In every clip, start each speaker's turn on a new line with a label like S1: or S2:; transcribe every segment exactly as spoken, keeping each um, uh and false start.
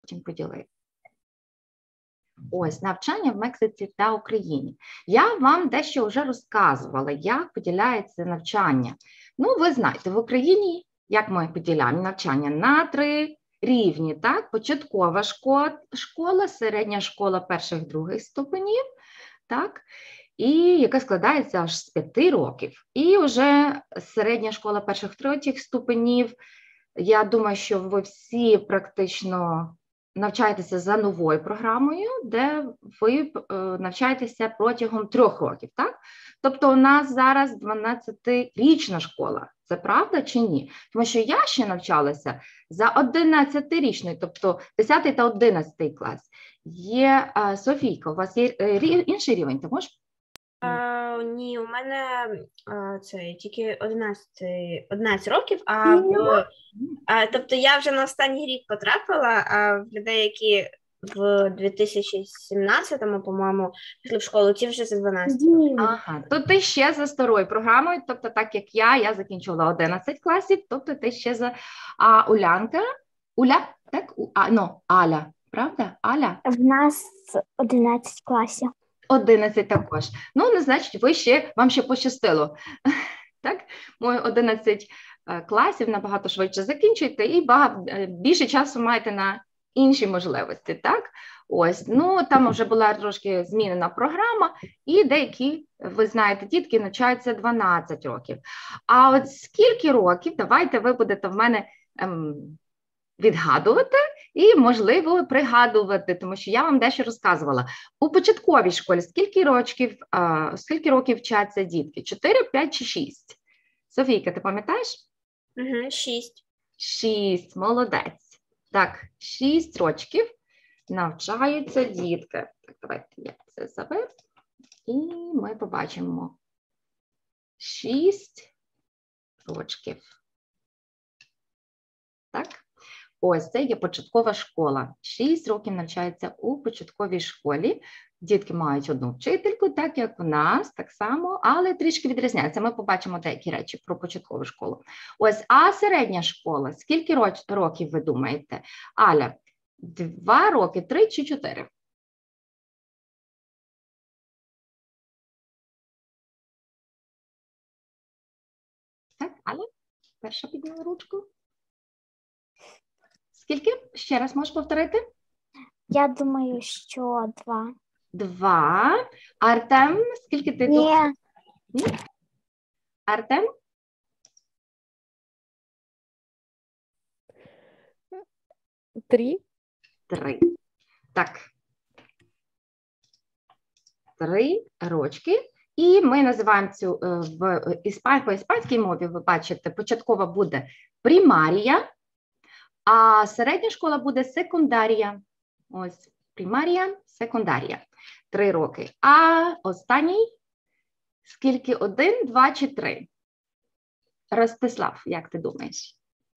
S1: потім поділити. Ось, навчання в Мексиці та Україні. Я вам дещо вже розказувала, як поділяється навчання. Ну, ви знаєте, в Україні, як ми поділяємо навчання на три рівні, так? Початкова школа, школа, середня школа перших-других ступенів, так? І яка складається аж з п'яти років. І вже середня школа перших-третіх ступенів, я думаю, що ви всі практично навчаєтеся за новою програмою, де ви навчаєтеся протягом трьох років, так? Тобто у нас зараз дванадцятирічна школа. Це правда чи ні? Тому що я ще навчалася за одинадцятирічною, тобто десятий та одинадцятий клас. Є, Софійка, у вас є інший рівень, ти можеш?
S2: А, ні, у мене а, це тільки одинадцять років, а, в, а тобто я вже на останній рік потрапила, а в людей, які в дві тисячі сімнадцятому, по-моєму, пішли в школу, ті вже за дванадцять.
S1: Ага, то ти ще за старою програмою, тобто так як я, я закінчила одинадцять класів, тобто ти ще за... А Улянка? Уля? Так? А, ну, Аля, правда? Аля?
S3: В нас одинадцять класів.
S1: одинадцять також. Ну, не значить, ви ще, вам ще пощастило. Так? Мої одинадцять класів набагато швидше закінчуєте і багато, більше часу маєте на інші можливості, так? Ось, ну, там вже була трошки змінена програма, і деякі, ви знаєте, дітки навчаються дванадцять років. А от скільки років, давайте ви будете в мене ем, відгадувати і, можливо, пригадувати, тому що я вам дещо розказувала. У початковій школі скільки років, а, скільки років вчаться дітки? чотири, п'ять чи шість? Софійка, ти пам'ятаєш?
S2: Угу, шість.
S1: шість, молодець. Так, шість років навчаються дітки. Так, давайте я це заберу. І ми побачимо. шість років. Так? Ось, це є початкова школа. шість років навчаються у початковій школі. Дітки мають одну вчительку, так як у нас, так само, але трішки відрізняється. Ми побачимо деякі речі про початкову школу. Ось, а середня школа, скільки років ви думаєте? Аля, два роки, три чи чотири? Так, Аля, перша підняла ручку. Скільки? Ще раз можеш повторити?
S3: Я думаю, що два.
S1: Два. Артем, скільки ти думаєш? Ні. Артем?
S4: Три.
S1: Три. Так. Три рочки. І ми називаємо цю в іспан... по іспанській мові, ви бачите, початкова буде примарія, а середня школа буде секундарія. Ось, примарія, секундарія. Три роки. А останній, скільки? Один, два чи три? Ростислав, як ти думаєш?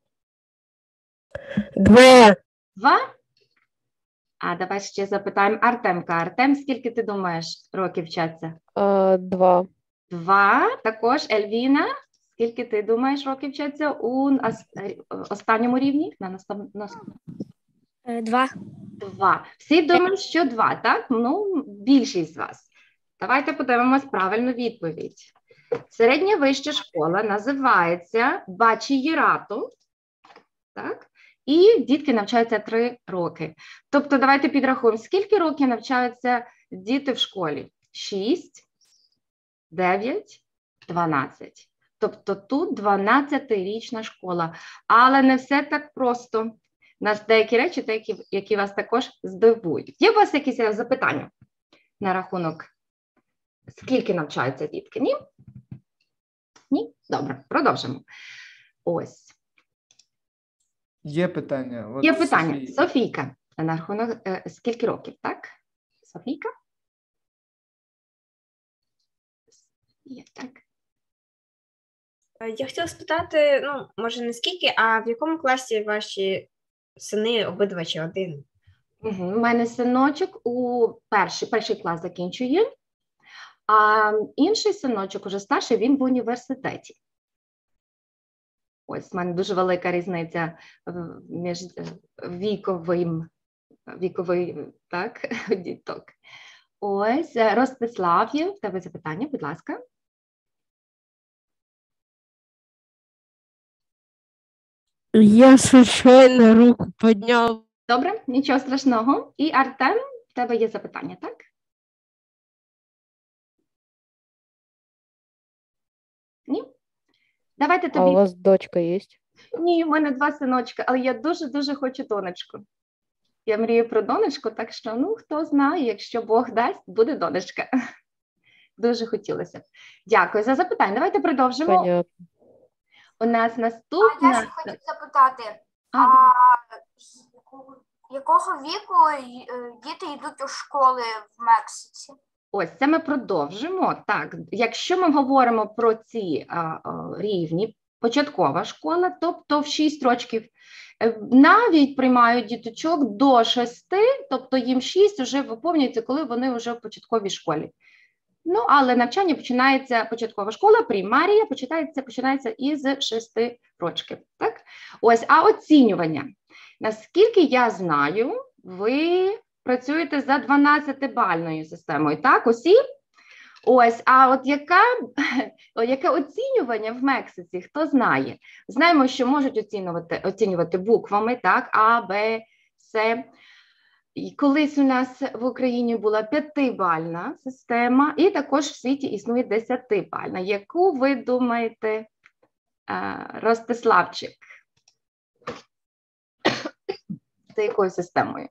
S4: Два.
S1: Два? А давай ще запитаємо Артемка. Артем, скільки ти думаєш років вчаться?
S4: А, два.
S1: Два. Також Ельвіна, скільки ти думаєш років вчаться у останньому рівні? На наступному.
S3: Два.
S1: Два. Всі думають, що два, так? Ну, більшість з вас. Давайте подивимось правильну відповідь. Середня вища школа називається бачієратом, так? І дітки навчаються три роки. Тобто, давайте підрахуємо, скільки років навчаються діти в школі? Шість, дев'ять, дванадцять. Тобто тут дванадцятирічна школа. Але не все так просто. У нас деякі речі, які, які вас також здивують. Є у вас якісь запитання на рахунок, скільки навчаються дітки? Ні? Ні? Добре, продовжимо. Ось.
S5: Є питання. От
S1: Є питання.
S5: Софія.
S1: Софійка, на рахунок е, скільки років, так? Софійка? Є, так.
S2: Я хотіла спитати, ну, може не скільки, а в якому класі ваші сини обидва чи один?
S1: Угу. У мене синочок у перший, перший клас закінчує, а інший синочок, уже старший, він в університеті. Ось, в мене дуже велика різниця між віковим віковий, так, діток. Ось, Ростислав, є в тебе запитання, будь ласка.
S4: Я случайно руку поднял.
S1: Добре, нічого страшного. І Артем, в тебе є запитання, так? Ні? Давайте тобі.
S4: А у вас дочка есть?
S1: Ні, в мене два синочки, але я дуже-дуже хочу донечку. Я мрію про донечку, так що, ну, хто знає, якщо Бог дасть, буде донечка. Дуже хотілося б. Дякую за запитання. Давайте продовжимо.
S4: Понятно.
S1: У нас
S6: А
S1: наступна...
S6: я ще хотів запитати,
S1: А,
S6: а якого, якого віку е, діти йдуть у школи в Мексиці?
S1: Ось, це ми продовжимо. Так, якщо ми говоримо про ці а, а, рівні, початкова школа, тобто в шість років, е, навіть приймають діточок до шести, тобто їм шість вже виповнюється, коли вони вже в початковій школі. Ну, але навчання починається, початкова школа, прімарія, починається, починається із шести років. Так? Ось, а оцінювання. Наскільки я знаю, ви працюєте за дванадцятибальною системою, так, усі? Ось, а от яка, яке оцінювання в Мексиці, хто знає? Знаємо, що можуть оцінювати, оцінювати буквами, так, А, Б, С. І колись у нас в Україні була п'ятибальна система, і також в світі існує десятибальна. Яку ви думаєте, Ростиславчик? За якою системою?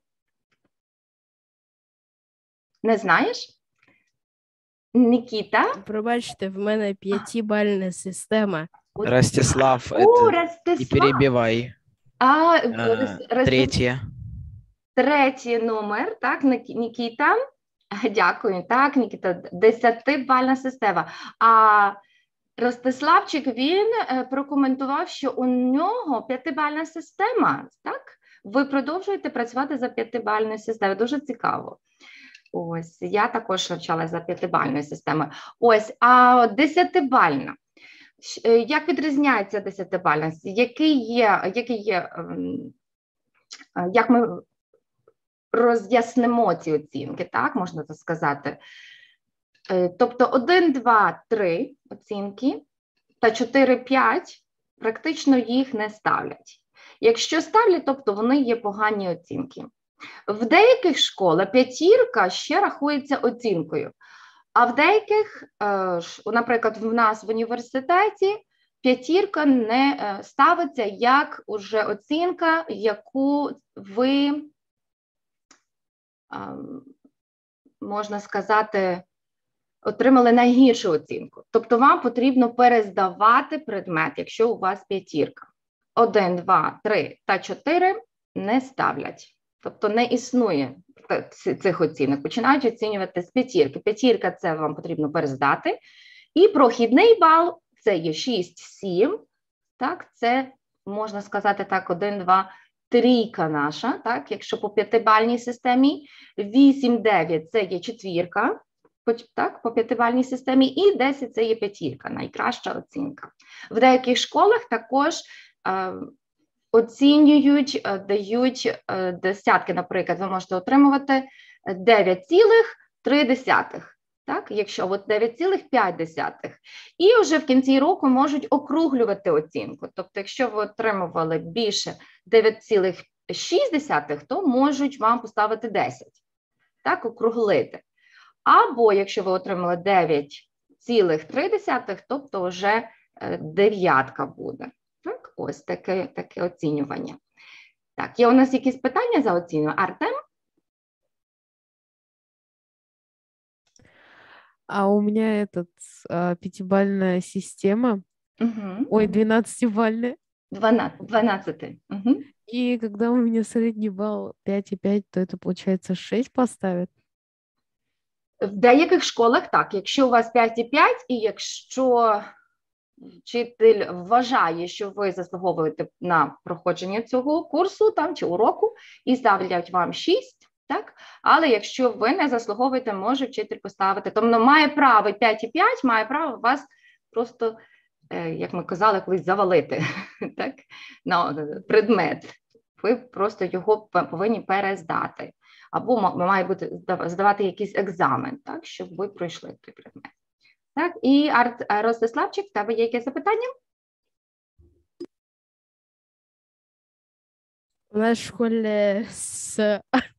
S1: Не знаєш? Нікіта?
S7: Пробачте, в мене п'ятибальна система.
S8: Ростислав,
S1: О,
S8: это не
S1: Ростислав!
S8: перебивай.
S1: А,
S8: А,
S1: Ростислав.
S8: Третье.
S1: Третій номер, так, Ні- Нікіта. Дякую, так, Нікіта, десятибальна система. А Ростиславчик, він е, прокоментував, що у нього п'ятибальна система, так? Ви продовжуєте працювати за п'ятибальною системою, дуже цікаво. Ось, я також навчалася за п'ятибальною системою. Ось, а десятибальна. Щ- е, Як відрізняється десятибальність? Який є, який є, ем, е, як ми роз'яснимо ці оцінки, так, можна це сказати. Е, Тобто один, два, три оцінки та чотири, п'ять практично їх не ставлять. Якщо ставлять, тобто вони є погані оцінки. В деяких школах п'ятірка ще рахується оцінкою, а в деяких, е, ш- наприклад, в нас в університеті п'ятірка не е, ставиться як уже оцінка, яку ви, ем, можна сказати, отримали найгіршу оцінку. Тобто вам потрібно перездавати предмет, якщо у вас п'ятірка. Один, два, три та чотири не ставлять. Тобто не існує т- ці- цих оцінок. Починають оцінювати з п'ятірки. П'ятірка – це вам потрібно перездати. І прохідний бал – це є шість, сім. Так, це, можна сказати так, один, два, трійка наша, так, якщо по п'ятибальній системі. вісім, дев'ять – це є четвірка, по- так, по п'ятибальній системі. І десять – це є п'ятірка, найкраща оцінка. В деяких школах також е, оцінюють, е, дають е, десятки, наприклад, ви можете отримувати дев'ять цілих три десятих, так, якщо от дев'ять цілих п'ять десятих. І вже в кінці року можуть округлювати оцінку. Тобто, якщо ви отримували більше дев'ять цілих шість десятих, то можуть вам поставити десять, так, округлити. Або якщо ви отримали дев'ять цілих три десятих, тобто вже е, дев'ятка буде. Так, ось таке, таке оцінювання. Так, є у нас якісь питання за оцінювання? Артем?
S4: А у меня этот а, пятибалльная система,
S1: Угу.
S4: ой, двенадцатибалльная.
S1: дванадцять. дванадцять. Угу.
S4: И когда у меня средний балл пять и пять, то это получается шесть поставят.
S1: В деяких школах так, якщо у вас п'ять і п'ять, і якщо вчитель вважає, що ви заслуговуєте на проходження цього курсу там, чи уроку, і ставлять вам шість, так? Але якщо ви не заслуговуєте, може вчитель поставити. Тобто має право п'ять і п'ять, має право вас просто, е, як ми казали, колись завалити так? на предмет. ви просто його повинні перездати. Або має бути здавати якийсь екзамен, так, щоб ви пройшли той предмет. Так, і Ростиславчик, в тебе є якесь запитання?
S7: У нас в школі з...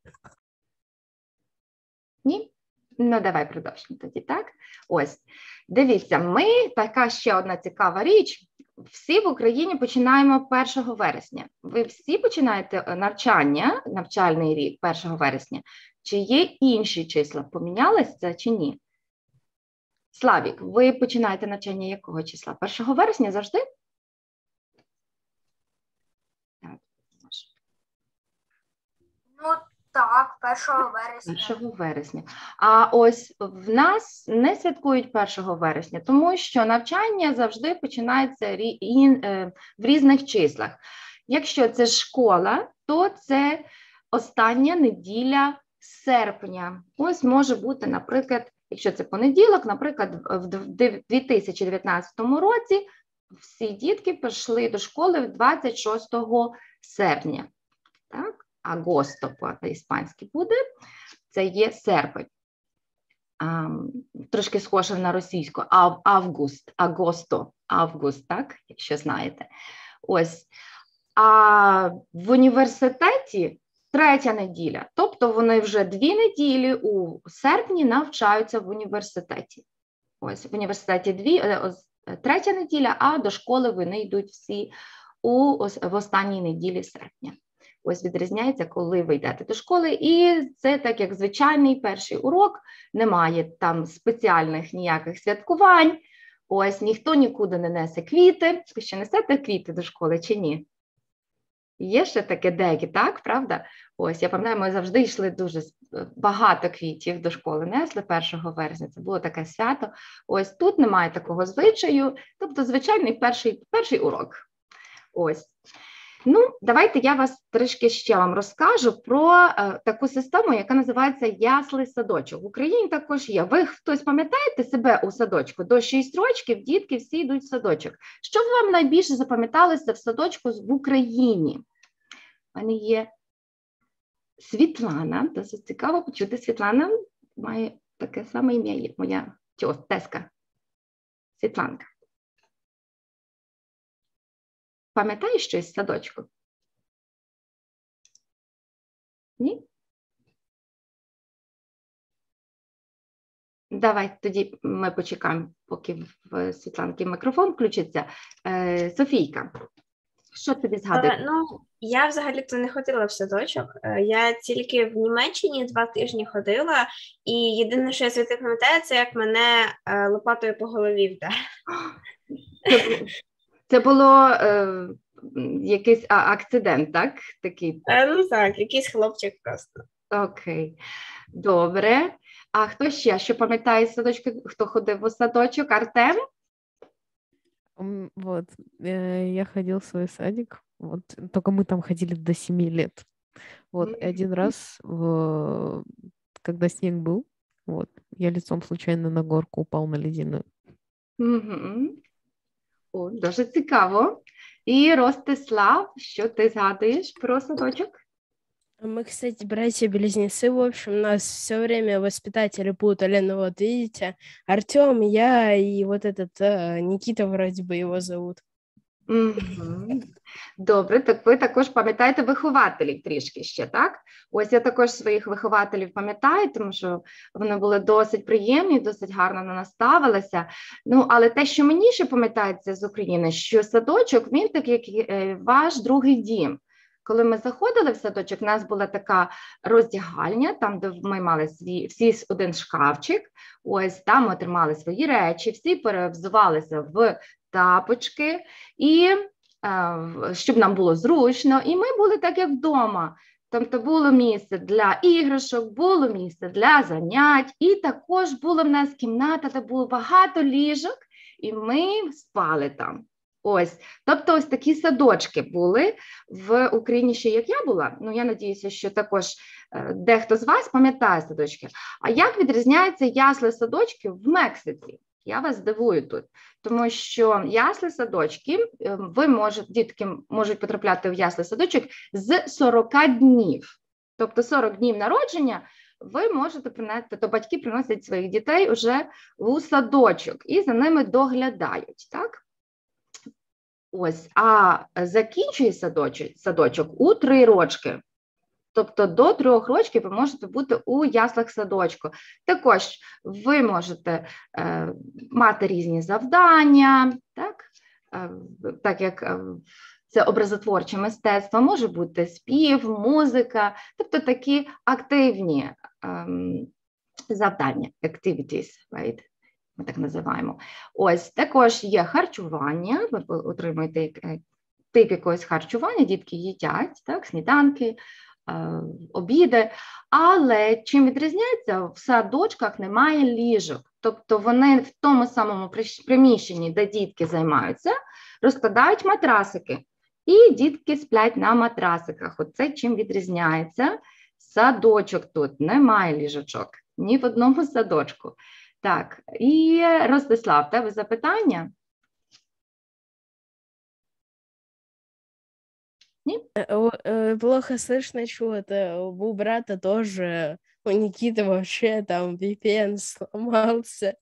S1: Ні? Ну, давай продовжимо тоді, так? Ось, дивіться, ми, така ще одна цікава річ, всі в Україні починаємо першого вересня. Ви всі починаєте навчання, навчальний рік першого вересня? Чи є інші числа? Помінялось це чи ні? Славік, ви починаєте навчання якого числа? першого вересня завжди?
S6: Ну, так, першого вересня.
S1: першого вересня. А ось в нас не святкують першого вересня, тому що навчання завжди починається в різних числах. Якщо це школа, то це остання неділя серпня. Ось може бути, наприклад, якщо це понеділок, наприклад, в дві тисячі дев'ятнадцятому році всі дітки пішли до школи в двадцять шостого серпня. Так? Агосто по-іспанськи буде, це є серпень. А, трошки схоже на російську. Ав, август, агосто, август, так, якщо знаєте. Ось. А в університеті третя неділя, тобто вони вже дві неділі у серпні навчаються в університеті. Ось, в університеті дві, третя неділя, а до школи вони йдуть всі у, в останній неділі серпня. Ось відрізняється, коли ви йдете до школи, і це так, як звичайний перший урок, немає там спеціальних ніяких святкувань, ось ніхто нікуди не несе квіти. Ви ще несете квіти до школи чи ні? Є ще таке деякі, так, правда? Ось, я пам'ятаю, ми завжди йшли дуже багато квітів до школи, несли першого вересня, це було таке свято. Ось тут немає такого звичаю, тобто звичайний перший, перший урок. Ось. Ну, давайте я вас трішки ще вам розкажу про е, таку систему, яка називається яслий садочок. В Україні також є. Ви хтось пам'ятаєте себе у садочку? До шість років дітки всі йдуть в садочок. Що вам найбільше запам'яталося в садочку в Україні? У мене є Світлана, досить цікаво почути. Світлана має таке саме ім'я, як моя тезка. Світланка. Пам'ятаєш щось з садочку? Ні? Давай тоді ми почекаємо, поки в Світланки мікрофон включиться. Е, Софійка, що тобі згадує?
S2: Е, ну, я взагалі-то не ходила в садочок. Е, Я тільки в Німеччині два тижні ходила, і єдине, що я звідти пам'ятаю, це як мене е, лопатою по голові вдарили.
S1: Це було е, якийсь а, акцидент, так? Такий?
S2: Е, ну так, якийсь хлопчик просто.
S1: Окей, добре. А хто ще, що пам'ятає садочки, хто ходив у садочок? Артем?
S4: М, Вот, э, я ходил в свой садик, вот, только мы там ходили до семи лет. Вот, и один раз, в- когда снег был, вот, я лицом случайно на горку упал на ледяную.
S1: Угу. О, дуже цікаво. І Ростислав, що ти згадуєш про садочок?
S7: Мы, кстати, братья-близнецы, в общем, нас все время воспитатели путали, ну вот видите, Артем, я и вот этот э, Никита вроде бы его зовут.
S1: Угу. Добре, так ви також пам'ятаєте вихователів трішки ще, так? Ось я також своїх вихователів пам'ятаю, тому що вони були досить приємні, досить гарно на нас ставилися. Ну, але те, що мені ще пам'ятається з України, що садочок, він так як е, ваш другий дім. Коли ми заходили в садочок, у нас була така роздягальня, там, де ми мали свій, всі один шкафчик, ось там ми тримали свої речі, всі перевзувалися в тапочки, і е, щоб нам було зручно, і ми були так, як вдома. Тобто було місце для іграшок, було місце для занять, і також була в нас кімната, де було багато ліжок, і ми спали там. Ось, тобто ось такі садочки були в Україні ще, як я була. Ну, я надіюся, що також е, дехто з вас пам'ятає садочки. А як відрізняються ясли садочки в Мексиці? Я вас здивую тут, тому що ясли садочки, ви можете, дітки можуть потрапляти в ясли садочок з сорок днів. Тобто сорок днів народження ви можете принести, то батьки приносять своїх дітей вже у садочок і за ними доглядають, так? Ось, а закінчує садочок, садочок у три рочки. Тобто до трьох років ви можете бути у яслах садочку. Також ви можете е, мати різні завдання, так? Е, так як е, це образотворче мистецтво, може бути спів, музика, тобто такі активні е, завдання, activities, right? Ми так називаємо. Ось, також є харчування, ви отримуєте тип якогось харчування, дітки їдять, так, сніданки, обіди, але чим відрізняється, в садочках немає ліжок, тобто вони в тому самому приміщенні, де дітки займаються, розкладають матрасики, і дітки сплять на матрасиках. Оце чим відрізняється. Садочок тут, немає ліжочок, ні в одному садочку. Так, і Ростислав, тебе запитання?
S7: Плохо слышно чего-то. У брата тоже, у Никиты вообще там ви пі ен сломался.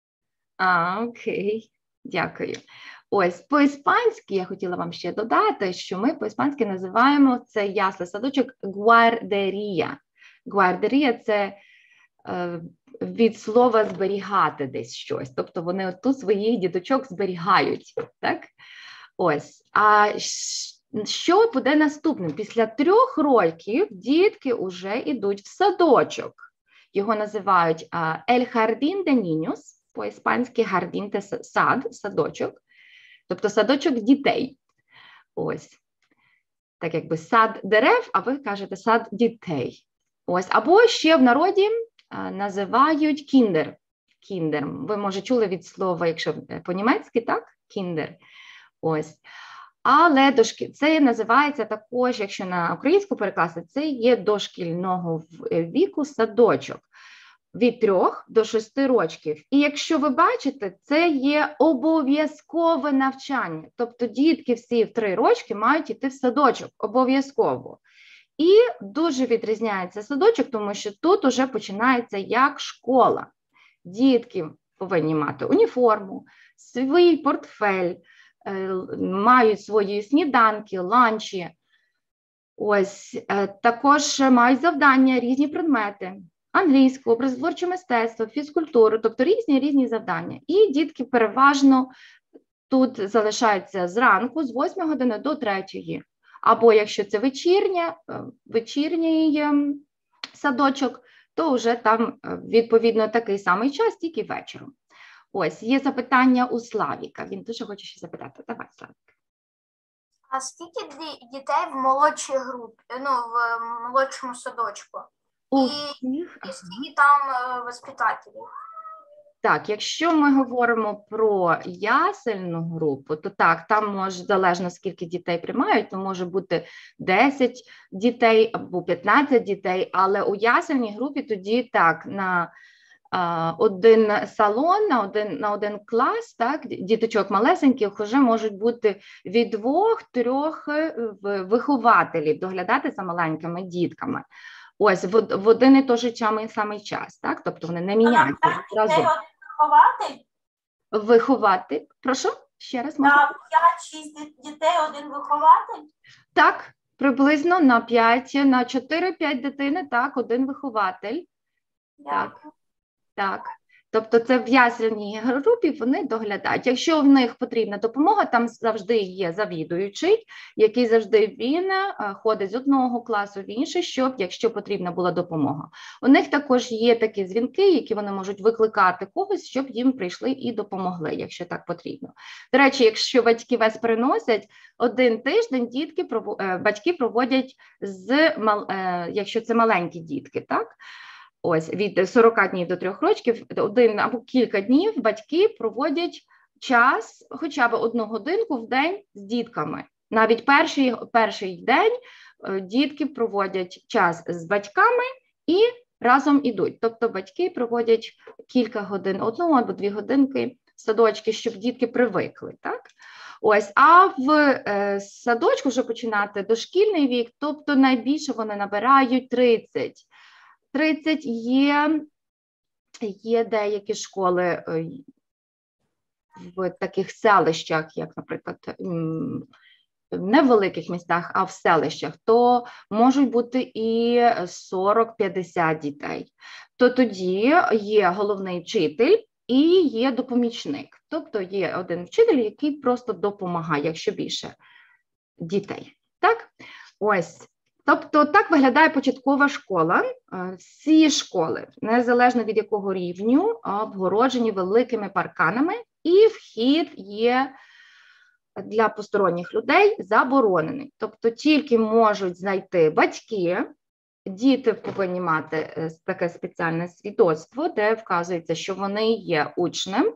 S1: А, окей, дякую. Ось, по-іспанськи я хотіла вам ще додати, що ми по-іспанськи називаємо це ясли садочок гвардерія. Гвардерія – це е, від слова зберігати десь щось, тобто вони тут своїх діточок зберігають, так? Ось, а що буде наступним? Після трьох років дітки вже йдуть в садочок. Його називають «El Jardín de Niños», по-іспанськи «Jardín» – це сад, садочок, тобто садочок дітей. Ось. Так якби сад дерев, а ви кажете сад дітей. Ось. Або ще в народі а, називають кіндер. Кіндер. Ви, може, чули від слова, якщо по-німецьки, так? Кіндер. Ось. Але дошки... це називається також, якщо на українську перекласти, це є дошкільного віку садочок від трьох до шести років. І якщо ви бачите, це є обов'язкове навчання. Тобто дітки всі в три рочки мають йти в садочок, обов'язково. І дуже відрізняється садочок, тому що тут уже починається як школа. Дітки повинні мати уніформу, свій портфель, мають свої сніданки, ланчі. Ось, також мають завдання, різні предмети. Англійську, образотворче мистецтво, фізкультуру, тобто різні-різні завдання. І дітки переважно тут залишаються зранку з восьмої години до третьої. Або якщо це вечірня, вечірній садочок, то вже там відповідно такий самий час, тільки вечором. Ось, є запитання у Славіка. Він дуже хоче ще запитати. Давай, Славік.
S6: А скільки дітей в молодшій групі, ну, в молодшому садочку?
S1: У
S6: І,
S1: всіх,
S6: і скільки там е, воспитателів?
S1: Так, якщо ми говоримо про ясельну групу, то так, там може, залежно скільки дітей приймають, то може бути десять дітей або п'ятнадцять дітей, але у ясельній групі тоді так, на а, один салон, на один, на один клас, так, діточок малесеньких вже можуть бути від двох-трьох вихователів доглядати за маленькими дітками. Ось, в, в один і той же самий час, так? Тобто вони не міняються разом.
S6: Вихователь?
S1: Виховати, прошу, ще раз можна?
S6: На п'ять-шість дітей один вихователь?
S1: Так, приблизно на п'ять, на чотири-п'ять дитини, так, один вихователь. Так, так. Тобто це в ясляній групі вони доглядають. Якщо в них потрібна допомога, там завжди є завідуючий, який завжди він ходить з одного класу в інший, щоб, якщо потрібна була допомога. У них також є такі дзвінки, які вони можуть викликати когось, щоб їм прийшли і допомогли, якщо так потрібно. До речі, якщо батьки вас приносять, один тиждень дітки, батьки проводять, з, якщо це маленькі дітки, так? Ось, від сорока днів до трьох років, один або кілька днів батьки проводять час, хоча б одну годинку в день з дітками. Навіть перший, перший день дітки проводять час з батьками і разом ідуть. Тобто батьки проводять кілька годин, одну або дві годинки в садочки, щоб дітки привикли, так? Ось, а в е, садочку вже починати дошкільний вік, тобто найбільше вони набирають тридцять. тридцять є, є деякі школи е, в таких селищах, як, наприклад, м, не в великих містах, а в селищах, то можуть бути і сорок-п'ятдесят дітей. То тоді є головний вчитель і є допомічник. Тобто є один вчитель, який просто допомагає, якщо більше дітей. Так? Ось. Тобто так виглядає початкова школа. Всі школи, незалежно від якого рівню, обгороджені великими парканами, і вхід є для посторонніх людей заборонений. Тобто тільки можуть знайти батьки, діти повинні мати таке спеціальне свідоцтво, де вказується, що вони є учнем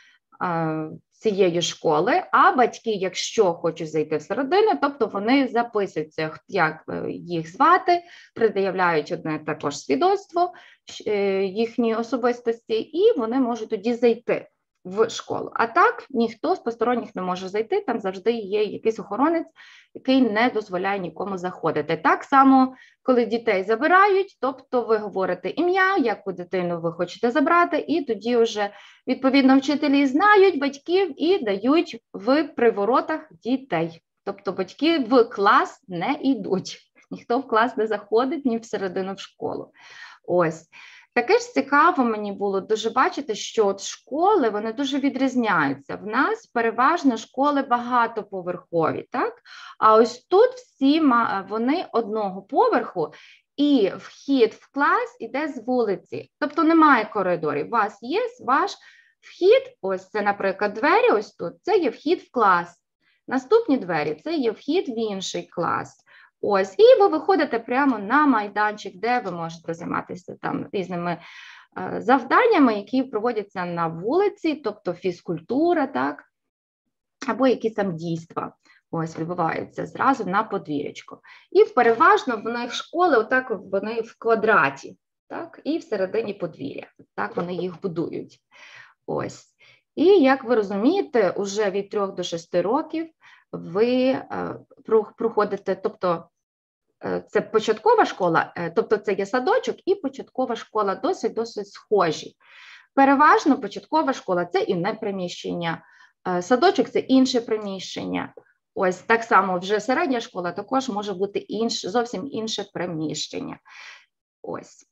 S1: цієї школи, а батьки, якщо хочуть зайти всередину, тобто вони записуються, як їх звати, пред'являють одне також свідоцтво їхньої особистості, і вони можуть тоді зайти в школу. А так ніхто з посторонніх не може зайти, там завжди є якийсь охоронець, який не дозволяє нікому заходити. Так само, коли дітей забирають, тобто ви говорите ім'я, яку дитину ви хочете забрати, і тоді вже, відповідно, вчителі знають батьків і дають в приворотах дітей. Тобто батьки в клас не йдуть, ніхто в клас не заходить, ні всередину в школу. Ось. Таке ж цікаво мені було дуже бачити, що от школи, вони дуже відрізняються. В нас переважно школи багатоповерхові, так? А ось тут всі вони одного поверху, і вхід в клас іде з вулиці. Тобто немає коридорів. У вас є ваш вхід, ось це, наприклад, двері ось тут, це є вхід в клас. Наступні двері – це є вхід в інший клас. Ось, і ви виходите прямо на майданчик, де ви можете займатися там різними е, завданнями, які проводяться на вулиці, тобто фізкультура, так, або якісь там дійства, ось, відбуваються зразу на подвір'ячку. І переважно в них школи, отак вони в квадраті, так, і всередині подвір'я, так вони їх будують. Ось. І, як ви розумієте, уже від трьох до шести років ви е, проходите, тобто це початкова школа, тобто це є садочок і початкова школа досить-досить схожі. Переважно початкова школа – це інне приміщення, садочок – це інше приміщення. Ось так само вже середня школа також може бути інш, зовсім інше приміщення. Ось.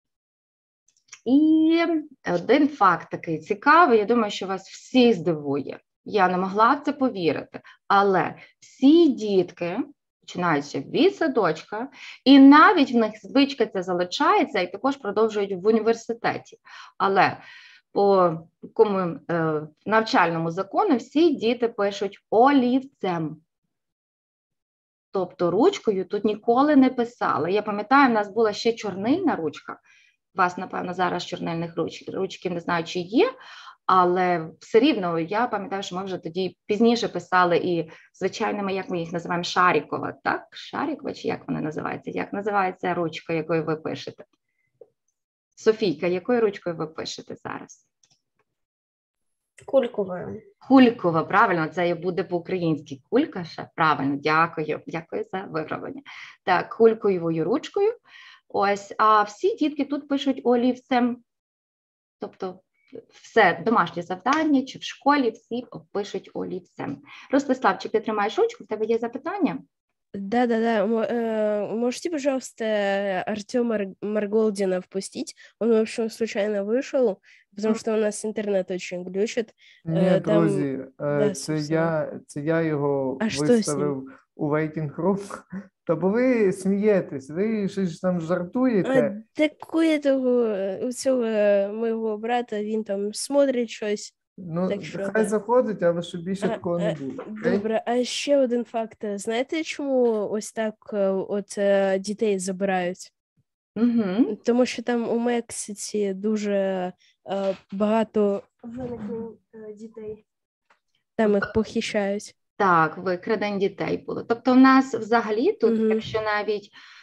S1: І один факт такий цікавий, я думаю, що вас всіх здивує. Я не могла в це повірити, але всі дітки, починаються від садочка, і навіть в них звичка ця залишається і також продовжують в університеті. Але по такому е, навчальному закону всі діти пишуть олівцем. Тобто ручкою тут ніколи не писали. Я пам'ятаю, в нас була ще чорнильна ручка. У вас, напевно, зараз чорнильних руч, ручки не знаю, чи є, але все рівно я пам'ятаю, що ми вже тоді пізніше писали і звичайними, як ми їх називаємо, шарикова, так? Шарикова, чи як вони називаються? Як називається ручка, якою ви пишете? Софійка, якою ручкою ви пишете зараз?
S2: Кульковою.
S1: Кулькова, правильно, це буде по-українськи. Кулька ще, правильно, дякую, дякую за виправлення. Так, кульковою ручкою. Ось, а всі дітки тут пишуть олівцем, тобто все домашнє завдання чи в школі всі пишуть олівцем. Ростиславчик, ти тримаєш ручку, в тебе є запитання?
S7: Да-да-да, можете, пожалуйста, Артема Марголдина впустить? Он, в общем, случайно вышел, потому что у нас интернет очень глючит.
S5: Ні,
S7: Там...
S5: друзі,
S7: Да,
S5: це, я, це я його
S7: А що з
S5: виставив у waiting room. Та бо ви смієтесь, ви щось там жартуєте.
S7: А, такое того, у цього моєго брата, він там смотрить щось.
S5: Ну,
S7: так що,
S5: хай
S7: да.
S5: заходить, але щоб більше
S7: А,
S5: такого
S7: а,
S5: не було. окей?
S7: Добре, а ще один факт. Знаєте, чому ось так от е, дітей забирають?
S1: Угу.
S7: Тому що там у Мексиці дуже е, багато виникнень е, дітей. Там їх похищають.
S1: Так, викрадень дітей було. Тобто в нас взагалі тут,
S7: Мгм.
S1: якщо навіть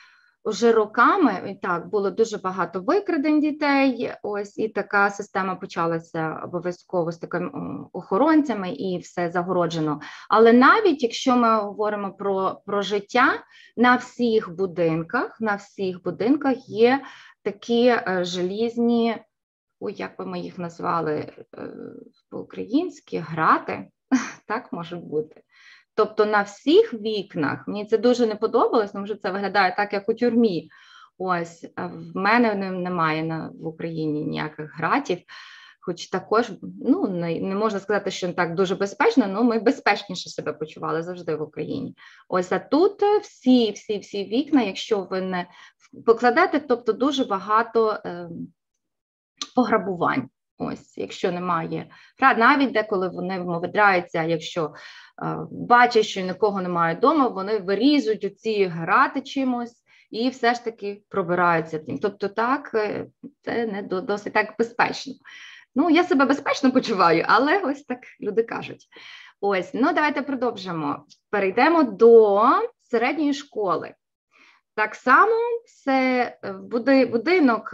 S1: вже роками, і так, було дуже багато викрадень дітей, ось, і така система почалася обов'язково з такими охоронцями, і все загороджено. Але навіть якщо ми говоримо про, про життя, на всіх будинках, на всіх будинках є такі е, желізні, ой, як би ми їх назвали е, по-українськи, грати, так може бути. Тобто на всіх вікнах, мені це дуже не подобалось, тому що це виглядає так, як у тюрмі. Ось, в мене немає на, в Україні ніяких гратів, хоч також, ну, не, не можна сказати, що так дуже безпечно, але ми безпечніше себе почували завжди в Україні. Ось, а тут всі, всі, всі вікна, якщо ви не покладете, тобто дуже багато е, пограбувань. Ось, якщо немає, навіть деколи вони вмовляються, якщо е, бачать, що нікого немає вдома, вони вирізують оці грати чимось і все ж таки пробираються тим. Тобто так, це не до, досить так безпечно. Ну, я себе безпечно почуваю, але ось так люди кажуть. Ось, ну давайте продовжимо. Перейдемо до середньої школи. Так само це будинок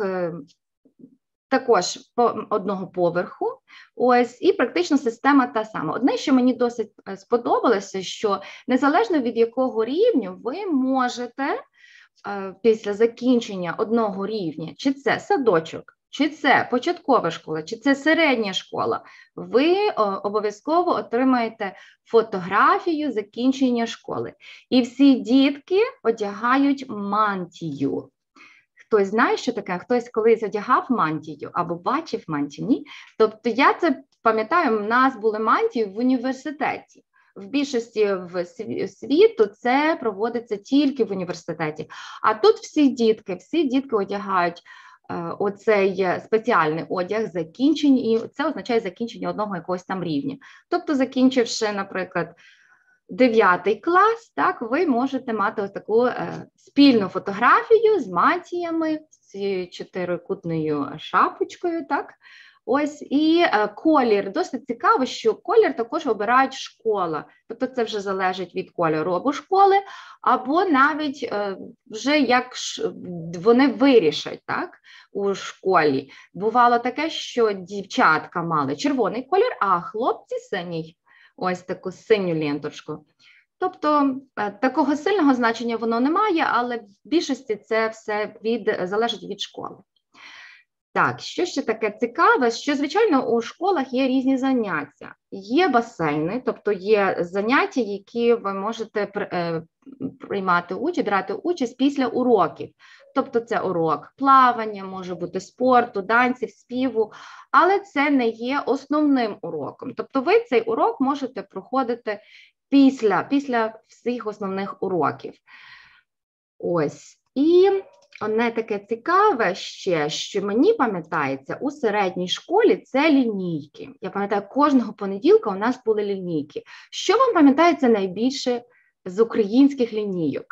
S1: також по одного поверху, ось, і практично система та сама. Одне, що мені досить сподобалося, що незалежно від якого рівню ви можете е, після закінчення одного рівня, чи це садочок, чи це початкова школа, чи це середня школа, ви обов'язково отримаєте фотографію закінчення школи. І всі дітки одягають мантію. Хтось знає, що таке, хтось колись одягав мантію або бачив мантію, ні? Тобто я це пам'ятаю, у нас були мантії в університеті. В більшості в світу це проводиться тільки в університеті. А тут всі дітки, всі дітки одягають е, оцей спеціальний одяг закінчення, і це означає закінчення одного якогось там рівня. Тобто, закінчивши, наприклад, дев'ятий клас, так, ви можете мати ось таку е, спільну фотографію з мантіями, з чотирикутною шапочкою, так, ось, і е, колір, досить цікаво, що колір також обирають школа, тобто це вже залежить від кольору або школи, або навіть е, вже як ш, вони вирішать, так, у школі. Бувало таке, що дівчатка мали червоний колір, а хлопці синій. Ось таку синю ленточку. Тобто такого сильного значення воно не має, але в більшості це все від, залежить від школи. Так, що ще таке цікаве, що, звичайно, у школах є різні заняття. Є басейни, тобто є заняття, які ви можете приймати участь, брати участь після уроків. Тобто це урок плавання, може бути спорту, танців, співу, але це не є основним уроком. Тобто ви цей урок можете проходити після, після всіх основних уроків. Ось. І одне таке цікаве ще, що мені пам'ятається, у середній школі це лінійки. Я пам'ятаю, кожного понеділка у нас були лінійки. Що вам пам'ятається найбільше з українських лінійок?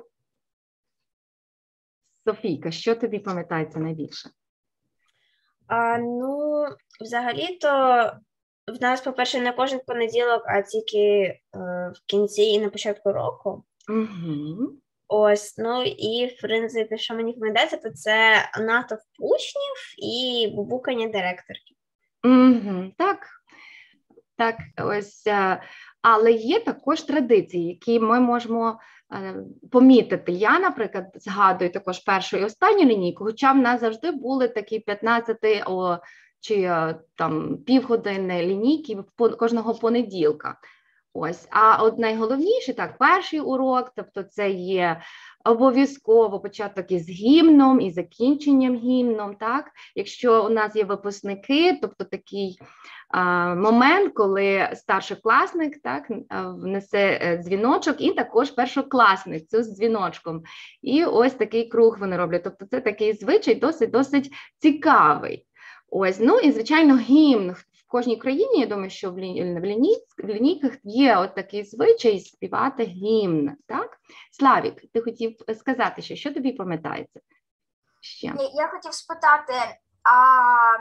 S1: Софійка, що тобі пам'ятається найбільше?
S2: А, ну, взагалі-то в нас, по-перше, не кожен понеділок, а тільки е, в кінці і на початку року.
S1: Угу.
S2: Ось, ну і, в принципі, що мені пам'ятається, то це натовп учнів і бубукання директорки.
S1: Угу. Так, так, ось, але є також традиції, які ми можемо помітити. Я, наприклад, згадую також першу і останню лінійку, хоча в нас завжди були такі п'ятнадцять о, чи там півгодини лінійки кожного понеділка. Ось, а от найголовніше, так, перший урок, тобто це є обов'язково початок із гімном, і закінченням гімном, так? Якщо у нас є випускники, тобто такий а, момент, коли старшокласник, так, внесе дзвіночок, і також першокласник цю з дзвіночком. І ось такий круг вони роблять, тобто це такий звичай досить-досить цікавий. Ось, ну і, звичайно, гімн. В кожній країні, я думаю, що в, лі... в, ліній... в лінійках є от такий звичай співати гімн, так? Славік, ти хотів сказати, що, що тобі пам'ятається? Ще.
S6: Я, я хотів спитати, а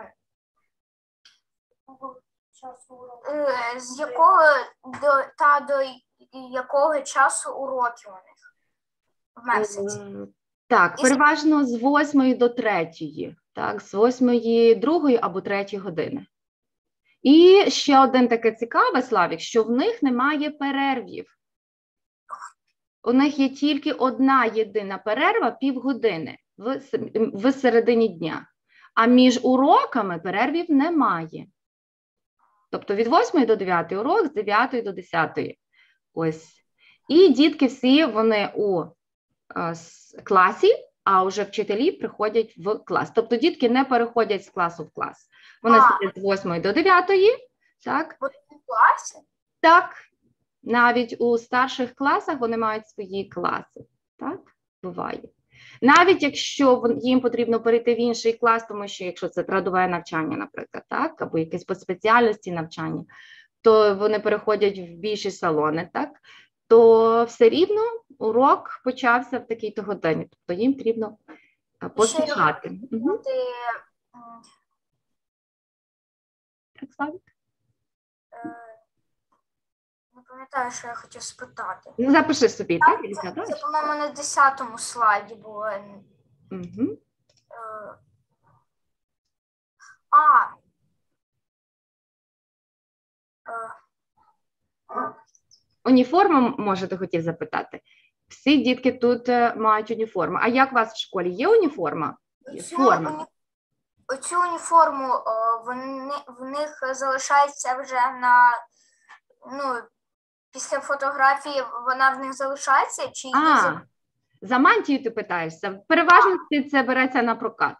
S6: з якого до, та до якого часу уроки у них в Мексиці?
S1: Так,
S6: І-
S1: переважно з восьмої до третьої, так, з восьмої, другої або третьої години. І ще один таке цікаве, Славік, що в них немає перервів. У них є тільки одна єдина перерва півгодини в, с- в середині дня. А між уроками перервів немає. Тобто від восьмої до дев'ятої урок, з дев'ятої до десятої. Ось. І дітки всі, вони у е, с- класі, а вже вчителі приходять в клас. Тобто дітки не переходять з класу в клас. Вони
S6: А.
S1: сидять з восьмої до дев'ятої, так?
S6: В одному класі?
S1: Так, навіть у старших класах вони мають свої класи. Так, буває. Навіть якщо вон- їм потрібно перейти в інший клас, тому що якщо це трудове навчання, наприклад, так, або якесь по спеціальності навчання, то вони переходять в більші салони, так, то все рівно урок почався в такій-то годині. Тобто їм потрібно а, поспішати. Мгм.
S6: Ти, м,
S1: Так, Славік?
S6: е, не пам'ятаю, що я хотів спитати.
S1: Ну, запиши собі, так? Ілля,
S6: Це,
S1: давай.
S6: це, по-моєму, на десятому слайді було.
S1: Мгм.
S6: Е, А. Е,
S1: Уніформу, може, ти хотів запитати? Всі дітки тут е, мають уніформу. А як у вас в школі? Є уніформа? Є
S6: Оцю,
S1: форма?
S6: уні... Оцю уніформу о, вони, в них залишається вже на, ну, після фотографії вона в них залишається, чи її
S1: А,
S6: за-
S1: за мантію ти питаєшся. В переважності це береться на прокат.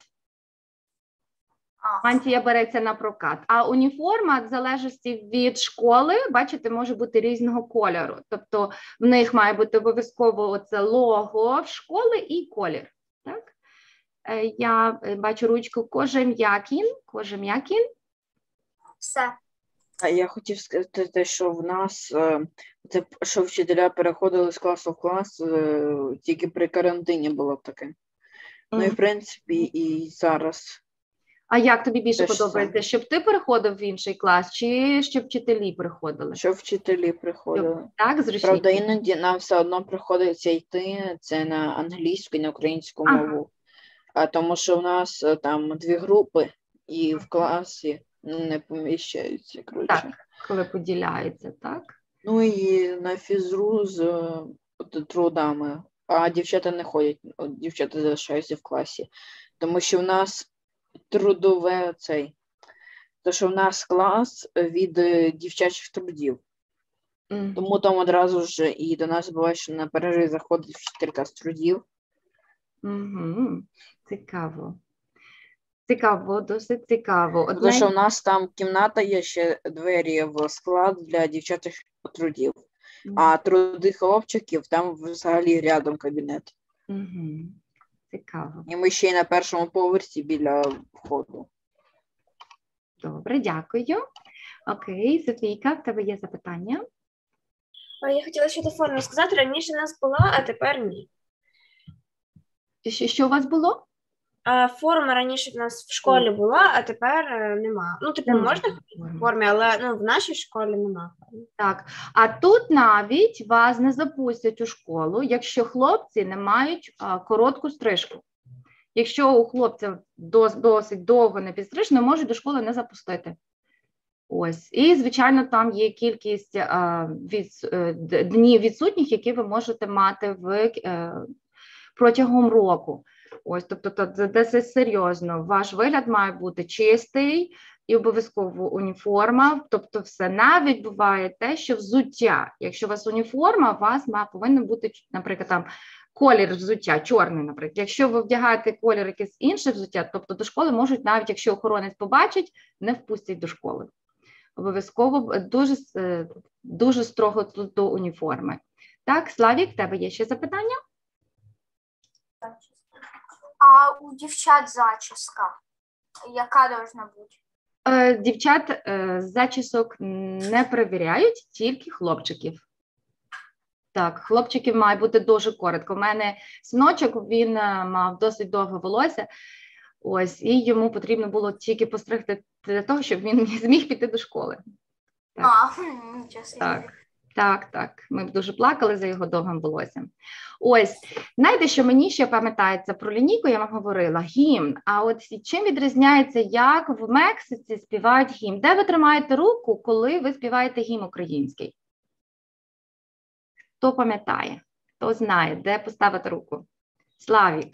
S6: а,
S1: Мантія береться на прокат. А уніформа, в залежності від школи, бачите, може бути різного кольору. Тобто в них має бути обов'язково оце лого в школи і колір. Так? Е, Я е, бачу ручку Кожем'якін. Кожем'якін.
S6: все.
S9: А я хотів сказати, те, що в нас, е, це, що вчителя переходили з класу в клас, е, тільки при карантині було таке. Ну і в принципі і зараз.
S1: А як тобі більше
S9: Те ж
S1: подобається, щоб ти переходив в інший клас, чи щоб вчителі приходили?
S9: Що вчителі приходили.
S1: Так, зручніше?
S9: Правда, іноді нам все одно приходиться йти це на англійську і на українську
S1: Ага.
S9: мову. А тому що в нас е, там дві групи, і в класі ну, не поміщаються, коротше.
S1: Так, коли поділяється, так?
S9: Ну і на фізру з е, от трудами, а дівчата не ходять, от дівчата залишаються в класі. Тому що в нас трудове цей, то що в нас клас від е, дівчачих трудів.
S1: Мгм.
S9: Тому там одразу ж і до нас буває, що на перерві заходить вчителька з трудів.
S1: Мгм. Цікаво. Цікаво, досить цікаво.
S9: Тому
S1: Одне...
S9: що в нас там кімната є ще двері в склад для дівчачих трудів. А труди хлопчиків там взагалі рядом кабінет.
S1: Мгм. Цікаво.
S9: І ми ще й на першому поверсі біля входу.
S1: Добре, дякую. Окей, Софійка, в тебе є запитання?
S2: А я хотіла ще до форми сказати, раніше в нас була, а тепер ні.
S1: Що, що у вас було?
S2: А форма раніше в нас в школі була, а тепер е, нема. Ну, типу,
S1: Нема
S2: можна ходити
S1: форми.
S2: в формі, але ну, в нашій школі нема форми.
S1: Так, а тут навіть вас не запустять у школу, якщо хлопці не мають а, коротку стрижку. Якщо у хлопця дос, досить довго не підстрижено, можуть до школи не запустити. Ось. І, звичайно, там є кількість а, від, е, д- днів відсутніх, які ви можете мати в, е, протягом року. Ось, тобто, то- це, це серйозно. Ваш вигляд має бути чистий і обов'язково уніформа. Тобто, все навіть буває те, що взуття. Якщо у вас уніформа, у вас має, повинен бути, наприклад, там колір взуття, чорний, наприклад. Якщо ви вдягаєте колір якесь інше взуття, тобто до школи можуть, навіть якщо охоронець побачить, не впустять до школи. Обов'язково дуже, е, дуже строго тут до уніформи. Так, Славік, в тебе є ще запитання?
S6: А у дівчат зачіска, яка должна бути?
S1: Е, Дівчат е, зачісок не перевіряють, тільки хлопчиків. Так, хлопчиків має бути дуже коротко. У мене синочок, він е, мав досить довге волосся, ось, і йому потрібно було тільки постригти для того, щоб він зміг піти до школи. Так.
S6: А, хм, нічого собі.
S1: Так. Так, так. Ми б дуже плакали за його довгим волоссям. Ось, знаєте, що мені ще пам'ятається про лінійку, я вам говорила, гімн. А от чим відрізняється, як в Мексиці співають гімн? Де ви тримаєте руку, коли ви співаєте гімн український? Хто пам'ятає? Хто знає, де поставити руку? Славік.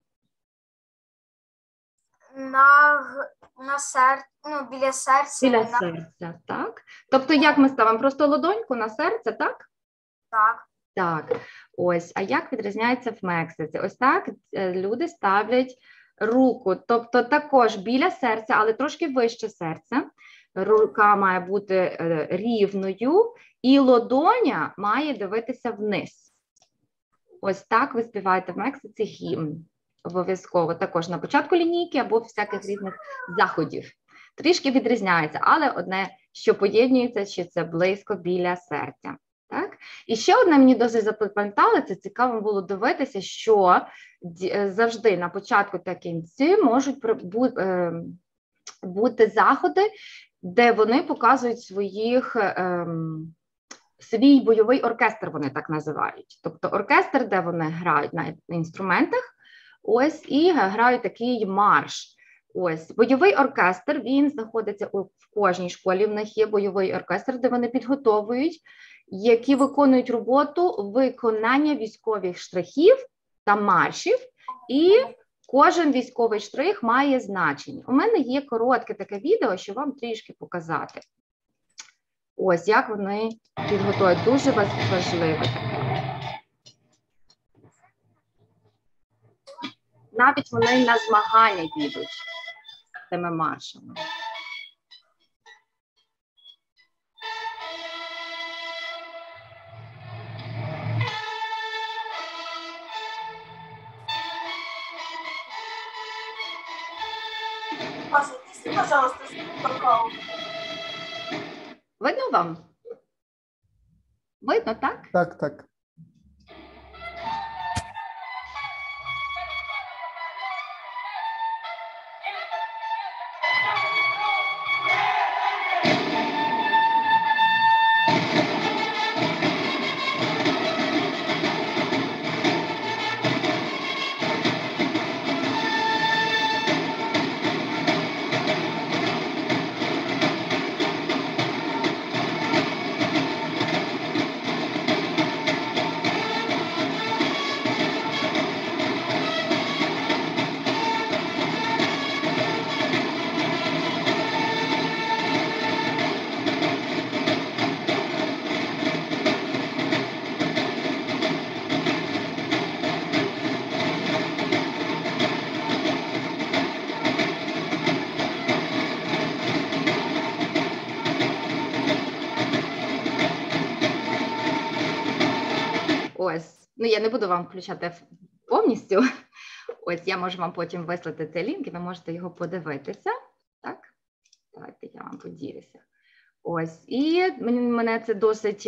S6: На, на сер... ну, біля серця.
S1: Біля
S6: на...
S1: серця, так? Тобто як ми ставимо? Просто ладоньку на серце, так?
S6: Так.
S1: Так, ось. А як відрізняється в Мексиці? Ось так люди ставлять руку, тобто також біля серця, але трошки вище серця. Рука має бути рівною і ладоня має дивитися вниз. Ось так ви співаєте в Мексиці гімн. Обов'язково також на початку лінійки або всяких різних заходів. Трішки відрізняється, але одне, що поєднується, що це близько біля серця. Так? І ще одне мені досить запам'ятали, це цікаво було дивитися, що завжди на початку та кінці можуть бути заходи, де вони показують своїх, ем, свій бойовий оркестр, вони так називають. Тобто оркестр, де вони грають на інструментах, ось, і грають такий марш. Ось, бойовий оркестр, він знаходиться у, в кожній школі, в них є бойовий оркестр, де вони підготовують, які виконують роботу виконання військових штрихів та маршів, і кожен військовий штрих має значення. У мене є коротке таке відео, що вам трішки показати. Ось, як вони підготують. Дуже важливо. Навіть вони на змагання їдуть з тими маршами.
S6: Пожалуйста, какао.
S1: Видно вам? Видно, так?
S5: Так, так.
S1: Ось, ну я не буду вам включати повністю. Ось, я можу вам потім вислати цей лінк, і ви можете його подивитися. Так, давайте я вам поділюся. Ось, і мене це досить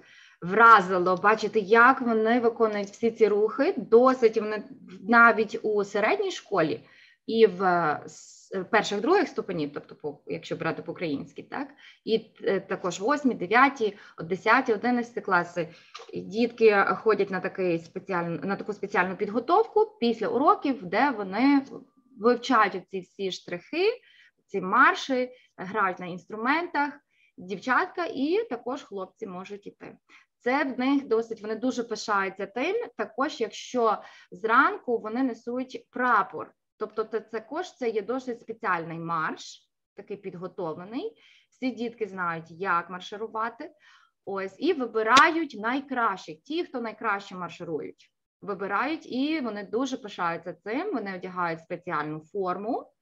S1: вразило, бачити, як вони виконують всі ці рухи. Досить вони навіть у середній школі і в перших, других ступенів, тобто, по, якщо брати по-українськи, так, і також восьмі, дев'яті, десяті, одинадцяті класи, дітки ходять на, такий спеціальну, на таку спеціальну підготовку після уроків, де вони вивчають ці всі штрихи, ці марші, грають на інструментах, дівчатка і також хлопці можуть іти. Це в них досить, вони дуже пишаються тим, також якщо зранку вони несуть прапор. Тобто це також це є досить спеціальний марш, такий підготовлений. Всі дітки знають, як марширувати. Ось, і вибирають найкращих, ті, хто найкраще марширують. Вибирають, і вони дуже пишаються цим, вони одягають спеціальну форму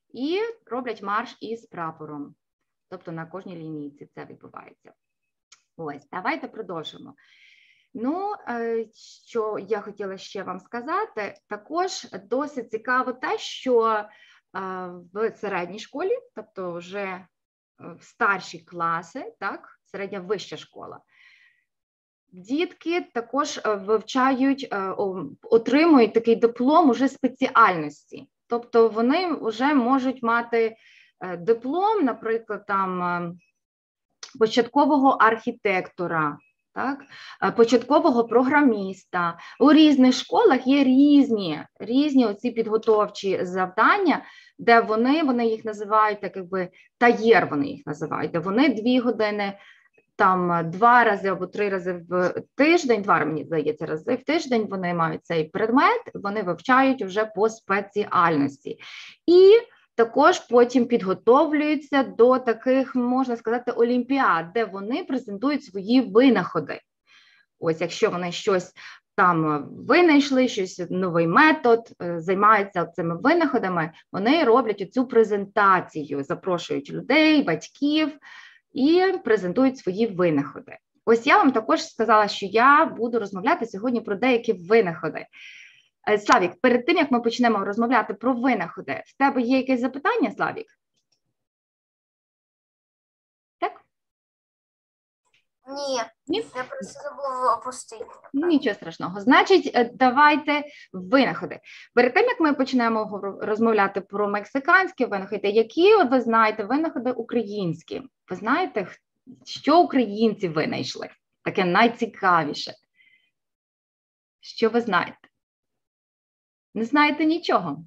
S1: і роблять марш із прапором. Тобто на кожній лінійці це відбувається. Ось, давайте продовжимо. Ну, що я хотіла ще вам сказати, також досить цікаво те, що в середній школі, тобто вже в старші класи, так, середня вища школа, дітки також вивчають, отримують такий диплом уже спеціальності. Тобто вони вже можуть мати диплом, наприклад, там, початкового архітектора, так, початкового програміста. У різних школах є різні, різні оці підготовчі завдання, де вони, вони їх називають, так якби, таєр вони їх називають, де вони дві години, там два рази або три рази в тиждень, два, мені здається, рази в тиждень вони мають цей предмет, вони вивчають вже по спеціальності. І також потім підготовлюються до таких, можна сказати, олімпіад, де вони презентують свої винаходи. Ось, якщо вони щось там винайшли, щось, новий метод, займаються цими винаходами, вони роблять цю презентацію, запрошують людей, батьків і презентують свої винаходи. Ось я вам також сказала, що я буду розмовляти сьогодні про деякі винаходи. Славік, перед тим, як ми почнемо розмовляти про винаходи, в тебе є якесь запитання, Славік? Так?
S6: Ні,
S1: Ні?
S6: я просто забув опустити.
S1: Нічого страшного. Значить, давайте винаходи. Перед тим, як ми почнемо розмовляти про мексиканські винаходи, які ви знаєте винаходи українські? Ви знаєте, що українці винайшли? Таке найцікавіше. Що ви знаєте? Не знаєте нічого?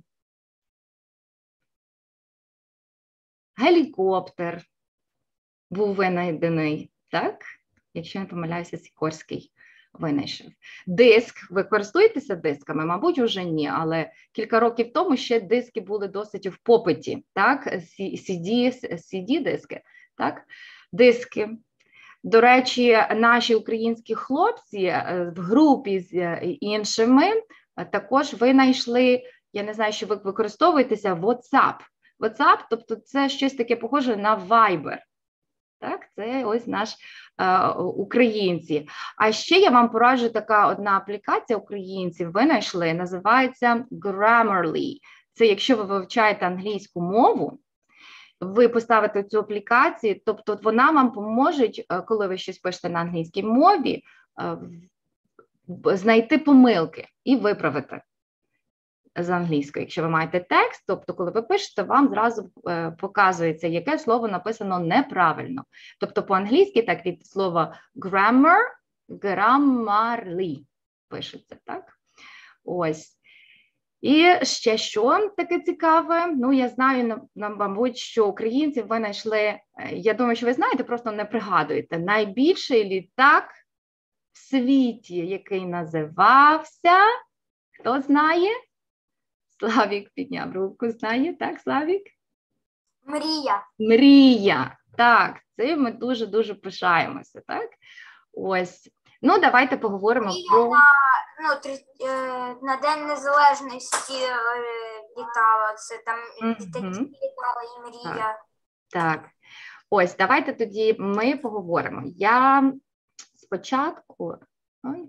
S1: Гелікоптер був винайдений, так? Якщо не помиляюся, Сікорський винайшов. Диск. Ви користуєтеся дисками? Мабуть, уже ні, але кілька років тому ще диски були досить в попиті, так? сі ді-диски, так? Диски. До речі, наші українські хлопці в групі з іншими також винайшли, я не знаю, що ви використовуєтеся, WhatsApp. WhatsApp, тобто це щось таке похоже на Viber. Так, це ось наш е, українці. А ще я вам пораджу, така одна аплікація українців винайшли, називається Grammarly. Це якщо ви вивчаєте англійську мову, ви поставите цю аплікацію, тобто вона вам поможе, коли ви щось пишете на англійській мові, е, знайти помилки і виправити з англійської. Якщо ви маєте текст, тобто коли ви пишете, вам зразу е, показується, яке слово написано неправильно. Тобто по-англійськи так від слова grammar, grammarly пишеться, так? Ось. І ще що таке цікаве? Ну, я знаю, мабуть, що українці винайшли, я думаю, що ви знаєте, просто не пригадуєте, найбільший літак в світі, який називався, хто знає? Славік підняв руку, знає, так, Славік?
S6: Мрія.
S1: Мрія, так, цим ми дуже-дуже пишаємося, так? Ось, ну, давайте поговоримо
S6: Мрія
S1: про...
S6: на, ну, три, е, на День Незалежності е, літала, це там літаки
S1: Мгм.
S6: літала і мрія.
S1: Так, ось, давайте тоді ми поговоримо. Я спочатку... Ой.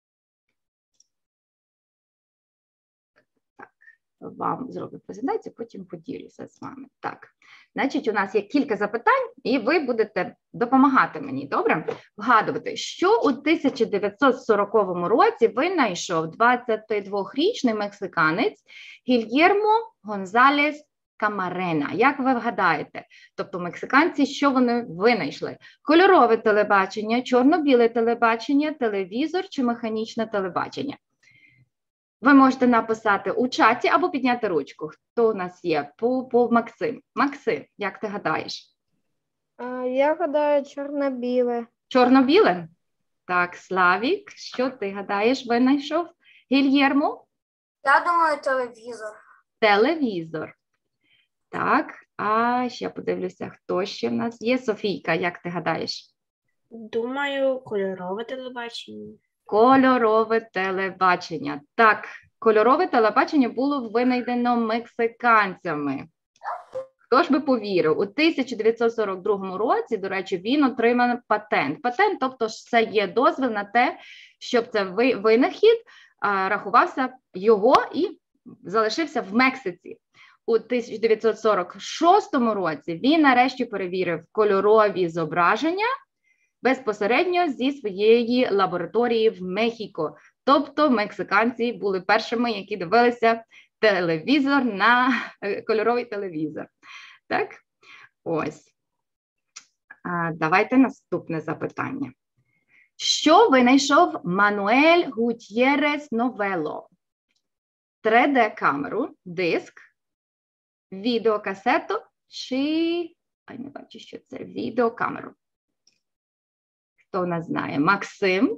S1: Вам зроблю презентацію, потім поділюся з вами. Так, значить, у нас є кілька запитань, і ви будете допомагати мені, добре? Вгадувати, що у тисяча дев'ятсот сороковому році винайшов двадцятидвохрічний мексиканець Гільєрмо Гонзалес Камарена. Як ви вгадаєте? Тобто мексиканці, що вони винайшли? Кольорове телебачення, чорно-біле телебачення, телевізор чи механічне телебачення? Ви можете написати у чаті або підняти ручку. Хто у нас є? По, по Максим. Максим, як ти гадаєш?
S7: Я гадаю, чорно-біле.
S1: Чорно-біле? Так, Славік, що ти гадаєш, винайшов? Гільєрмо?
S6: Я думаю, телевізор.
S1: Телевізор. Так, а ще подивлюся, хто ще в нас є. Софійка, як ти гадаєш?
S2: Думаю, кольорове телебачення.
S1: Кольорове телебачення. Так, кольорове телебачення було винайдено мексиканцями. Хто ж би повірив? У тисяча дев'ятсот сорок другому році, до речі, він отримав патент. Патент, тобто це є дозвіл на те, щоб цей винахід а, рахувався його і залишився в Мексиці. У тисяча дев'ятсот сорок шостому році він нарешті перевірив кольорові зображення безпосередньо зі своєї лабораторії в Мехіко. Тобто мексиканці були першими, які дивилися телевізор на кольоровий телевізор. Так? Ось. А, давайте наступне запитання. Що винайшов Мануель Гутьєрес Новело? три де-камеру, диск, відеокасету чи... Ай, не бачу, що це. Відеокамеру. Хто в нас знає? Максим?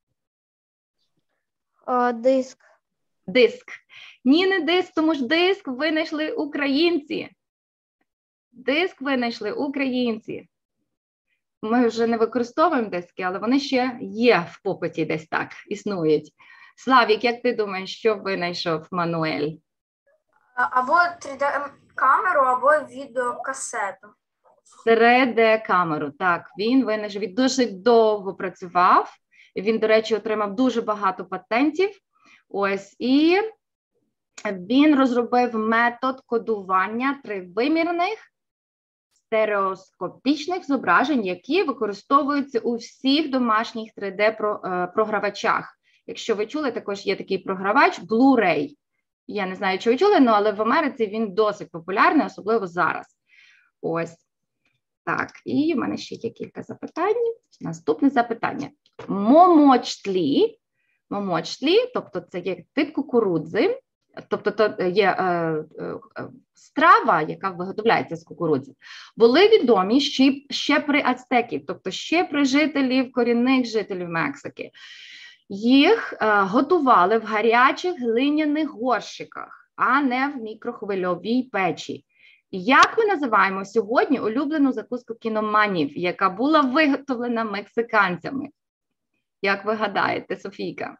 S3: О, диск.
S1: Диск. Ні, не диск, тому ж диск винайшли українці. Диск винайшли українці. Ми вже не використовуємо диски, але вони ще є в попиті десь так, існують. Славік, як ти думаєш, що винайшов Мануель?
S6: Або три де-камеру, або відеокасету.
S1: три де-камеру, так. Він винайшов, він дуже довго працював. Він, до речі, отримав дуже багато патентів. Ось, і він розробив метод кодування тривимірних стереоскопічних зображень, які використовуються у всіх домашніх три де-програвачах. Якщо ви чули, також є такий програвач Blu-ray. Я не знаю, чи ви чули, але в Америці він досить популярний, особливо зараз. Ось. Так, і в мене ще є кілька запитань. Наступне запитання. Момочтлі, момочтлі, тобто це є тип кукурудзи, тобто то є е, е, страва, яка виготовляється з кукурудзи, були відомі ще, ще при ацтеків, тобто ще при жителів, корінних жителів Мексики. Їх е, готували в гарячих глиняних горщиках, а не в мікрохвильовій печі. Як ми називаємо сьогодні улюблену закуску кіноманів, яка була виготовлена мексиканцями? Як ви гадаєте, Софійка?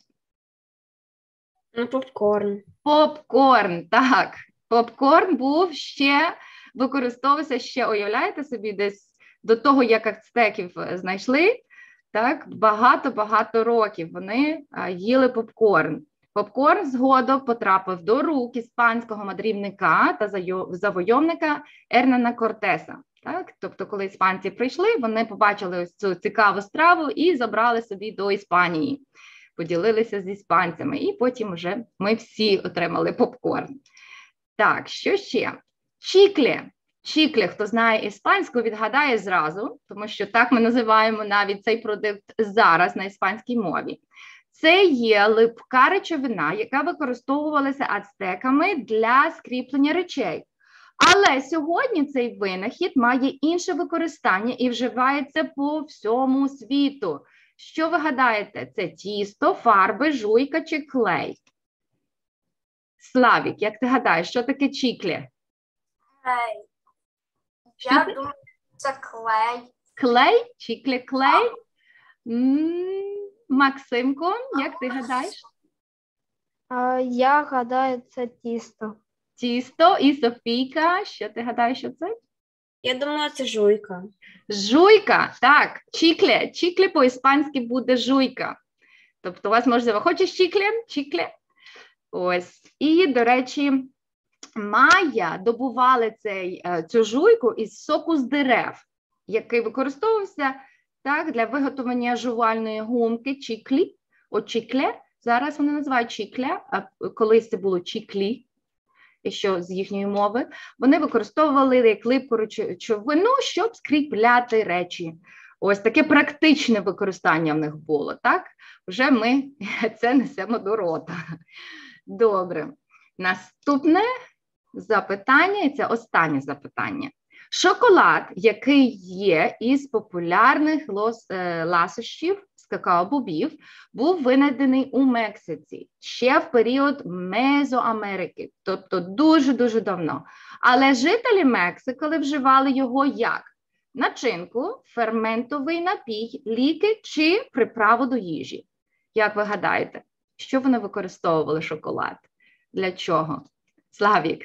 S2: Ну, попкорн.
S1: Попкорн, так. Попкорн був ще, використовувався ще, уявляєте собі, десь до того, як ацтеків знайшли, так, багато-багато років вони а, їли попкорн. Попкорн згодом потрапив до рук іспанського мандрівника та завойовника Ернана Кортеса. Так? Тобто, коли іспанці прийшли, вони побачили ось цю цікаву страву і забрали собі до Іспанії. Поділилися з іспанцями, і потім вже ми всі отримали попкорн. Так, що ще? Чіклі. Чіклі, хто знає іспанську, відгадає зразу, тому що так ми називаємо навіть цей продукт зараз на іспанській мові. Це є липка речовина, яка використовувалася ацтеками для скріплення речей. Але сьогодні цей винахід має інше використання і вживається по всьому світу. Що ви гадаєте? Це тісто, фарби, жуйка чи клей? Славік, як ти гадаєш, що таке чіклі?
S6: Ей,
S1: Що
S6: я
S1: це?
S6: думаю, це клей.
S1: Клей? Чіклі клей? М, Максимко, як ти гадаєш?
S3: А, я гадаю, це тісто.
S1: Тісто. І Софійка, що ти гадаєш, що це?
S2: Я думаю, це жуйка.
S1: Жуйка, так, чікле. Чікле по-іспанськи буде жуйка. Тобто у вас можливо, хочеш чікле? Чікле. Ось. І, до речі, майя добували цей, цю жуйку із соку з дерев, який використовувався так, для виготовлення жувальної гумки, чіклі, о чікле. Зараз вони називають чікле, а колись це було чіклі, що з їхньої мови. Вони використовували як липку речовину, щоб скріпляти речі. Ось таке практичне використання в них було, так? Вже ми це несемо до рота. Добре. Наступне запитання, і це останнє запитання. Шоколад, який є із популярних лос, е, ласощів з какао-бобів, був винайдений у Мексиці ще в період Мезоамерики, тобто дуже-дуже давно. Але жителі Мексики вживали його як? Начинку, ферментовий напій, ліки чи приправу до їжі. Як ви гадаєте, що вони використовували шоколад? Для чого? Славік.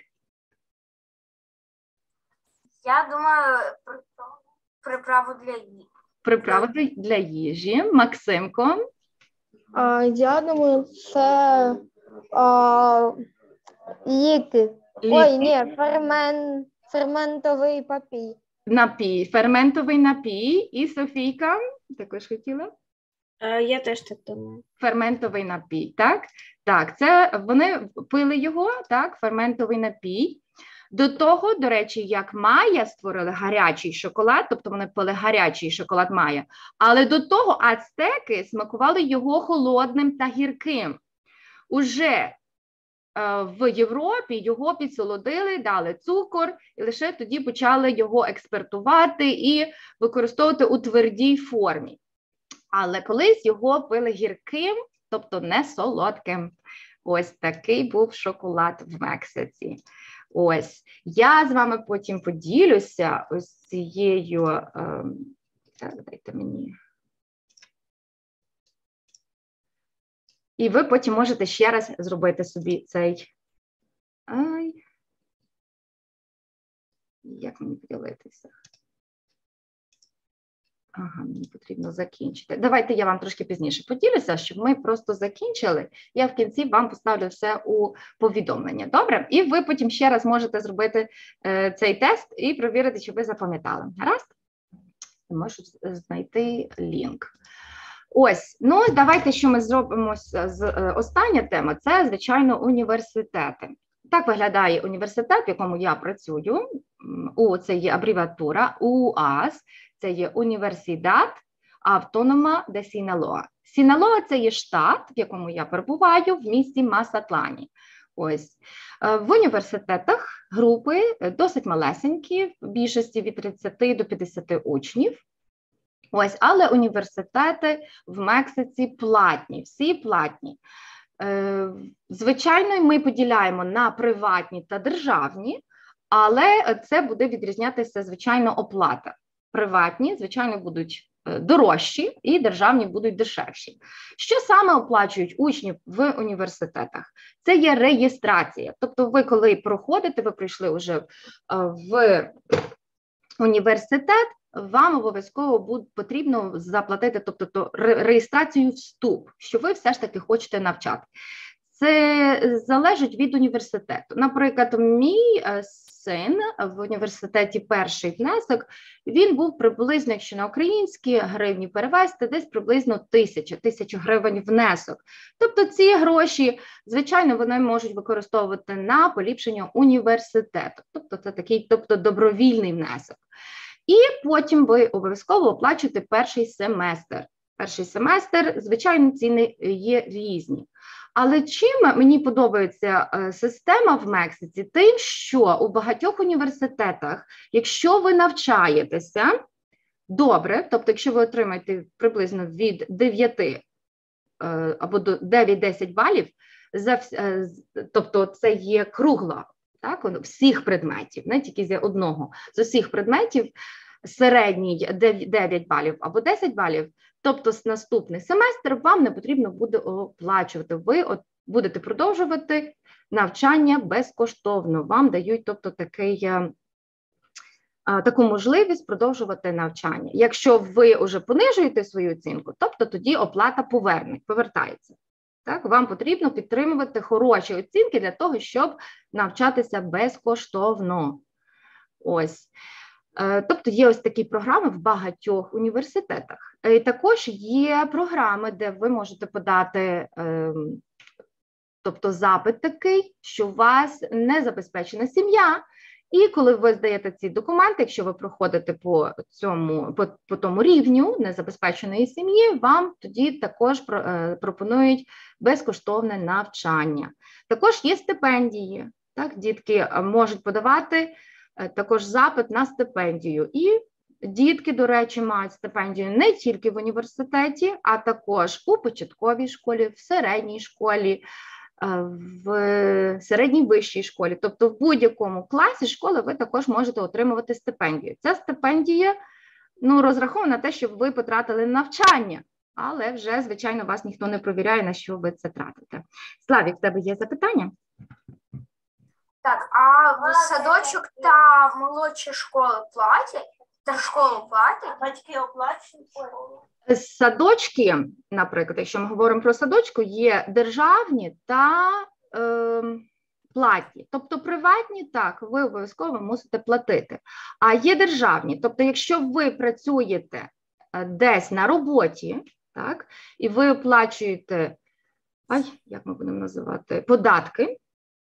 S6: Я думаю, приправу для їжі.
S1: Приправу для їжі. Максимко.
S3: А, я думаю, це а, ліки. Ой, ні, фермен, ферментовий папір.
S1: Напій, ферментовий напій. І Софійка, також хотіла?
S2: Е, я теж так думаю.
S1: Ферментовий напій, так? Так, це вони пили його, так, ферментовий напій. До того, до речі, як майя створили гарячий шоколад, тобто вони пили гарячий шоколад майя, але до того ацтеки смакували його холодним та гірким. Уже в Європі його підсолодили, дали цукор, і лише тоді почали його експертувати і використовувати у твердій формі. Але колись його пили гірким, тобто не солодким. Ось такий був шоколад в Мексиці. Ось. Я з вами потім поділюся ось цією... Е, так, дайте мені... І ви потім можете ще раз зробити собі цей... Ай. Як мені поділитися? Ага, мені потрібно закінчити. Давайте я вам трошки пізніше поділюся, щоб ми просто закінчили. Я в кінці вам поставлю все у повідомлення. Добре? І ви потім ще раз можете зробити е, цей тест і перевірити, чи ви запам'ятали. Гаразд? Можу знайти лінк. Ось, ну давайте, що ми зробимо з е, остання тема, це, звичайно, університети. Так виглядає університет, в якому я працюю. У це є абревіатура у а ес, це є Універсидад Автонома де Сіналоа. Сіналоа – це є штат, в якому я перебуваю, в місті Масатлані. Ось. В університетах групи досить малесенькі, в більшості від тридцяти до п'ятдесяти учнів. Ось, але університети в Мексиці платні, всі платні. Звичайно, ми поділяємо на приватні та державні, але це буде відрізнятися, звичайно, оплата. Приватні, звичайно, будуть дорожчі і державні будуть дешевші. Що саме оплачують учні в університетах? Це є реєстрація. Тобто ви, коли проходите, ви прийшли вже в університет, вам обов'язково буде потрібно заплатити, тобто то, реєстрацію вступ, що ви все ж таки хочете навчати. Це залежить від університету. Наприклад, мій син в університеті перший внесок, він був приблизно, якщо на українські гривні перевести, десь приблизно тисяча, тисяча гривень внесок. Тобто ці гроші, звичайно, вони можуть використовувати на поліпшення університету. Тобто це такий, тобто добровільний внесок. І потім ви обов'язково оплачуєте перший семестр. Перший семестр, звичайно, ціни є різні. Але чим мені подобається система в Мексиці? Тим, що у багатьох університетах, якщо ви навчаєтеся добре, тобто якщо ви отримаєте приблизно від дев'яти або до дев'ять-десять балів, тобто це є кругла, так, всіх предметів, не тільки з одного, з усіх предметів середній дев'ять балів або десять балів, тобто наступний семестр вам не потрібно буде оплачувати, ви от будете продовжувати навчання безкоштовно, вам дають, тобто, такий, таку можливість продовжувати навчання. Якщо ви вже понижуєте свою оцінку, тобто тоді оплата поверне, повертається. Так, вам потрібно підтримувати хороші оцінки для того, щоб навчатися безкоштовно. Ось. Тобто є ось такі програми в багатьох університетах. І також є програми, де ви можете подати, тобто запит такий, що у вас не забезпечена сім'я, і коли ви здаєте ці документи, якщо ви проходите по цьому, по, по тому рівню незабезпеченої сім'ї, вам тоді також пропонують безкоштовне навчання. Також є стипендії, так, дітки можуть подавати також запит на стипендію. І дітки, до речі, мають стипендію не тільки в університеті, а також у початковій школі, в середній школі, в середній вищій школі. Тобто в будь-якому класі школи ви також можете отримувати стипендію. Ця стипендія, ну, розрахована на те, щоб ви потратили на навчання, але вже, звичайно, вас ніхто не провіряє, на що ви це тратите. Славік, в тебе є запитання?
S6: Так, а в садочок та молодші школи платять? Та школу платять? Батьки оплачують школу?
S1: Садочки, наприклад, якщо ми говоримо про садочку, є державні та е, платні. Тобто приватні, так, ви обов'язково мусите платити. А є державні. Тобто якщо ви працюєте десь на роботі, так, і ви оплачуєте, ай, як ми будемо називати, податки,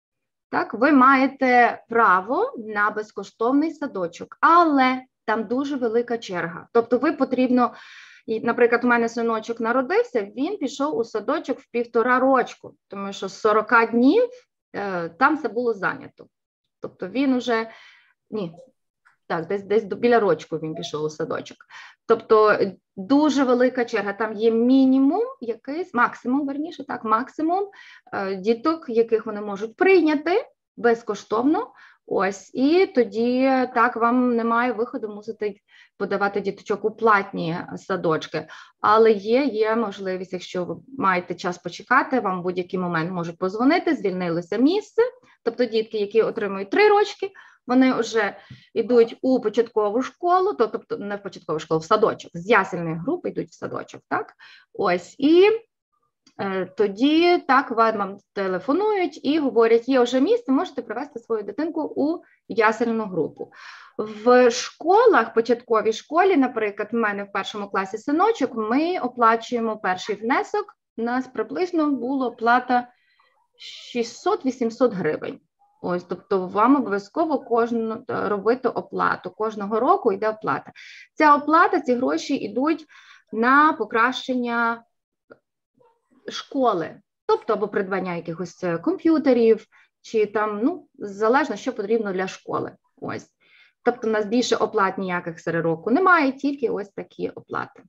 S1: так, ви маєте право на безкоштовний садочок, але там дуже велика черга. Тобто ви потрібно, наприклад, у мене синочок народився, він пішов у садочок в півтора рочку, тому що з сорока днів е, там все було зайнято. Тобто він уже, ні, так, десь, десь біля рочку він пішов у садочок. Тобто дуже велика черга, там є мінімум якийсь, максимум, верніше, так, максимум е, діток, яких вони можуть прийняти безкоштовно. Ось, і тоді так вам немає виходу, мусите подавати діточок у платні садочки. Але є, є можливість, якщо ви маєте час почекати, вам в будь-який момент можуть позвонити, звільнилося місце. Тобто дітки, які отримують три рочки, вони вже йдуть у початкову школу, тобто не в початкову школу, в садочок, з ясельної групи йдуть в садочок, так? Ось, і е, тоді так вам телефонують і говорять, є вже місце, можете привезти свою дитинку у ясельну групу. В школах, початковій школі, наприклад, в мене в першому класі синочок, ми оплачуємо перший внесок, у нас приблизно була плата шістсот-вісімсот гривень. Ось, тобто вам обов'язково кожну робити оплату. Кожного року йде оплата. Ця оплата, ці гроші йдуть на покращення школи. Тобто або придбання якихось комп'ютерів, чи там, ну, залежно, що потрібно для школи. Ось. Тобто у нас більше оплат ніяких серед року немає, тільки ось такі оплати.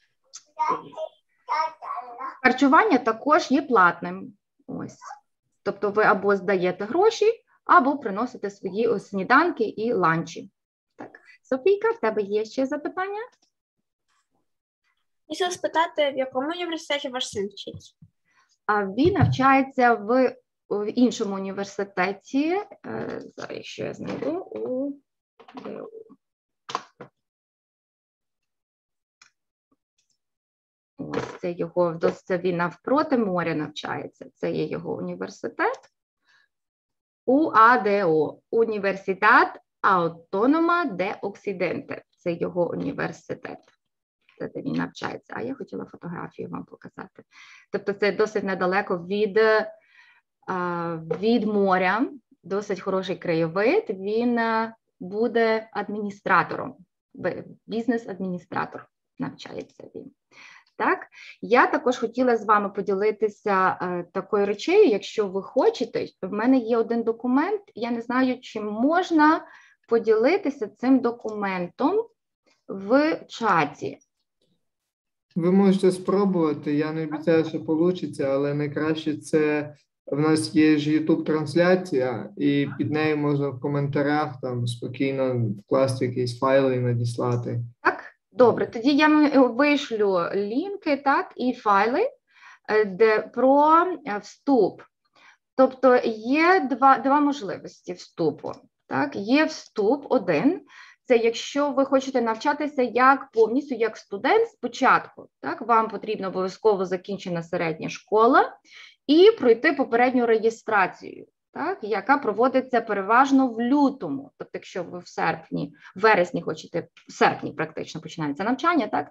S1: Харчування також є платним. Ось. Тобто ви або здаєте гроші, або приносите свої сніданки і ланчі. Так. Софійка, в тебе є ще запитання?
S2: Хотіла спитати, в якому університеті ваш син вчиться?
S1: А він навчається в, в іншому університеті. Е, зараз, якщо я знайду, у... Ось це його, це він навпроти моря навчається. Це є його університет. у а де о, Університет Автонома де Оксиденте. Це його університет. Це де він навчається. А я хотіла фотографію вам показати. Тобто це досить недалеко від, від моря, досить хороший краєвид. Він буде адміністратором, бізнес-адміністратор навчається він. Так, я також хотіла з вами поділитися е, такою речею, якщо ви хочете. В мене є один документ, я не знаю, чи можна поділитися цим документом в чаті.
S5: Ви можете спробувати, я не обіцяю, що вийде, але найкраще це, в нас є ж YouTube-трансляція, і під нею можна в коментарях там спокійно вкласти якісь файли і надіслати.
S1: Так? Добре, тоді я вишлю лінки, так, і файли де, про вступ. Тобто є два, два можливості вступу. Так? Є вступ один, це якщо ви хочете навчатися як повністю, як студент спочатку. Так? Вам потрібно обов'язково закінчена середня школа і пройти попередню реєстрацію. Так, яка проводиться переважно в лютому. Тобто, якщо ви в серпні, в вересні хочете, в серпні практично починається навчання, так,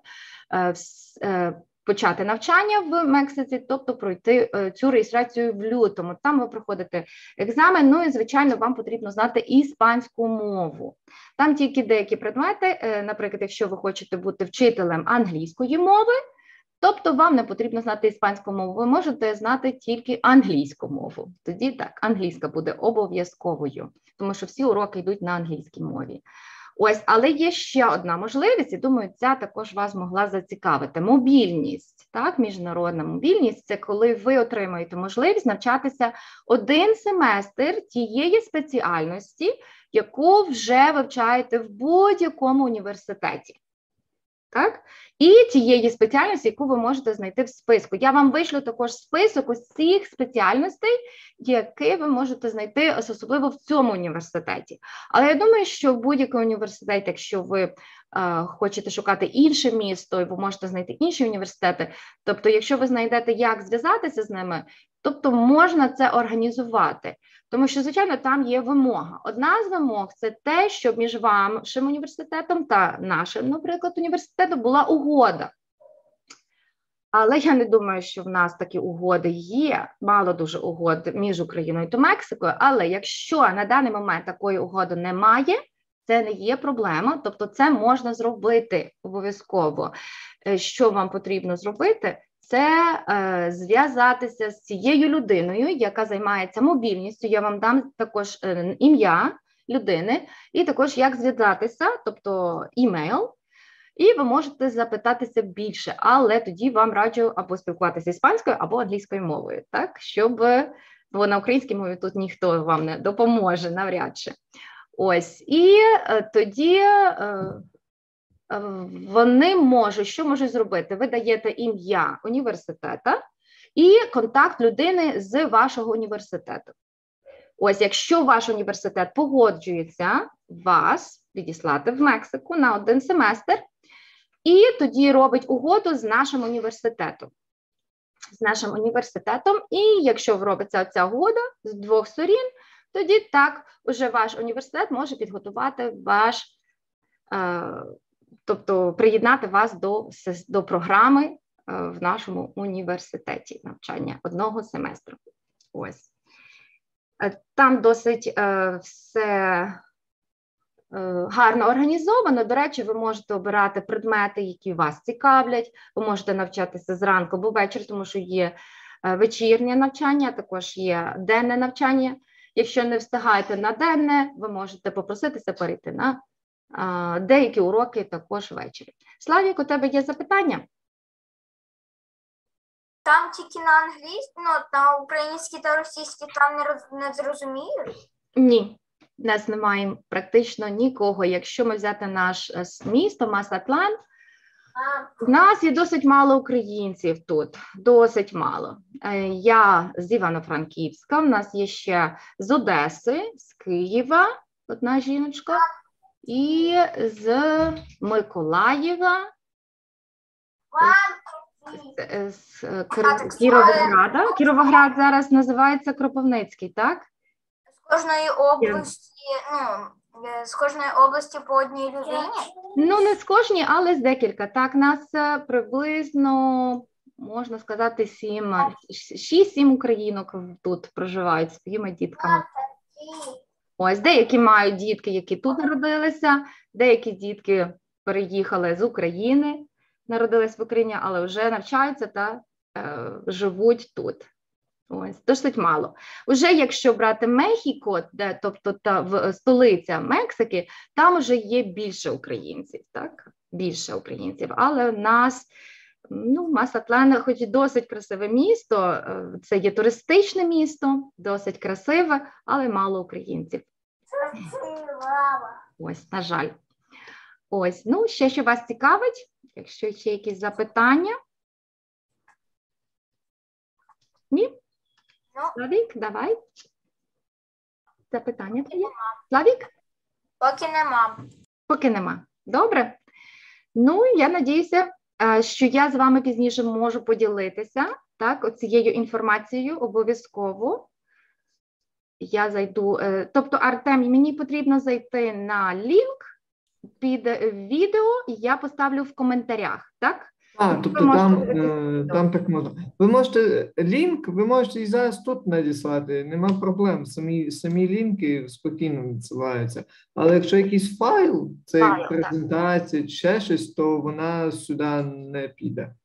S1: почати навчання в Мексиці, тобто пройти цю реєстрацію в лютому. Там ви проходите екзамен, ну і, звичайно, вам потрібно знати іспанську мову. Там тільки деякі предмети, наприклад, якщо ви хочете бути вчителем англійської мови, тобто вам не потрібно знати іспанську мову, ви можете знати тільки англійську мову. Тоді так, англійська буде обов'язковою, тому що всі уроки йдуть на англійській мові. Ось, але є ще одна можливість, і думаю, ця також вас могла зацікавити. Мобільність, так, міжнародна мобільність – це коли ви отримуєте можливість навчатися один семестр тієї спеціальності, яку вже вивчаєте в будь-якому університеті. Так? І тієї спеціальності, яку ви можете знайти в списку. Я вам вишлю також список усіх спеціальностей, які ви можете знайти, особливо в цьому університеті. Але я думаю, що в будь-який університет, якщо ви е, хочете шукати інше місто, ви можете знайти інші університети, тобто якщо ви знайдете, як зв'язатися з ними, тобто можна це організувати. Тому що, звичайно, там є вимога. Одна з вимог – це те, щоб між вашим університетом та нашим, наприклад, університетом була угода. Але я не думаю, що в нас такі угоди є, мало дуже угод між Україною та Мексикою, але якщо на даний момент такої угоди немає, це не є проблема, тобто це можна зробити обов'язково. Що вам потрібно зробити? Це е, зв'язатися з цією людиною, яка займається мобільністю. Я вам дам також е, ім'я людини і також як зв'язатися, тобто імейл. І ви можете запитатися більше, але тоді вам раджу або спілкуватися іспанською, або англійською мовою, так? Щоб, бо на українській мові тут ніхто вам не допоможе навряд чи. Ось, і е, тоді е, вони можуть, що можуть зробити? Ви даєте ім'я університету і контакт людини з вашого університету. Ось, якщо ваш університет погоджується вас відіслати в Мексику на один семестр, і тоді робить угоду з нашим університетом. З нашим університетом, і якщо робиться ця угода з двох сторін, тоді так, уже ваш університет може підготувати ваш, е, тобто приєднати вас до, до програми е, в нашому університеті навчання одного семестру. Ось. Е, там досить е, все гарно організовано. До речі, ви можете обирати предмети, які вас цікавлять, ви можете навчатися зранку або ввечері, тому що є вечірнє навчання, також є денне навчання. Якщо не встигаєте на денне, ви можете попроситися перейти на а, деякі уроки також ввечері. Славік, у тебе є запитання?
S6: Там тільки на англійській, ну, на українській та російській там не, роз, не зрозуміють?
S1: Ні. У нас немає практично нікого. Якщо ми взяти наш місто, Масатлан, в нас є досить мало українців тут, досить мало. Я з Івано-Франківська, в нас є ще з Одеси, з Києва, одна жіночка, і з Миколаєва, з, з Кіровограда. Кіровоград зараз називається Кропивницький, так?
S6: З кожної області, ну, з кожної області по одній людині?
S1: Ну, не з кожної, але з декілька. Так, нас приблизно, можна сказати, сім, шість-сім українок тут проживають з своїми дітками. Ось, деякі мають дітки, які тут народилися, деякі дітки переїхали з України, народились в Україні, але вже навчаються та е, живуть тут. Ось, досить мало. Уже якщо брати Мехіко, де, тобто та, в, столиця Мексики, там вже є більше українців, так? Більше українців. Але в нас, ну, Масатлан, хоч і досить красиве місто, це є туристичне місто, досить красиве, але мало українців. Ось, на жаль. Ось, ну, ще що вас цікавить, якщо ще якісь запитання? Ні? Славік, давай. Запитання твоє. Славік?
S6: Поки нема.
S1: Поки нема. Добре. Ну, я надіюся, що я з вами пізніше можу поділитися, так, оцією інформацією обов'язково. Я зайду, тобто, Артем, мені потрібно зайти на лінк під відео, і я поставлю в коментарях, так?
S5: А, тобто там, е, там так можна. Ви можете лінк, ви можете і зараз тут надіслати, нема проблем. Самі, самі лінки спокійно надсилаються. Але якщо якийсь файл, це
S1: Файл,
S5: презентація, чи ще щось, то вона сюди не піде.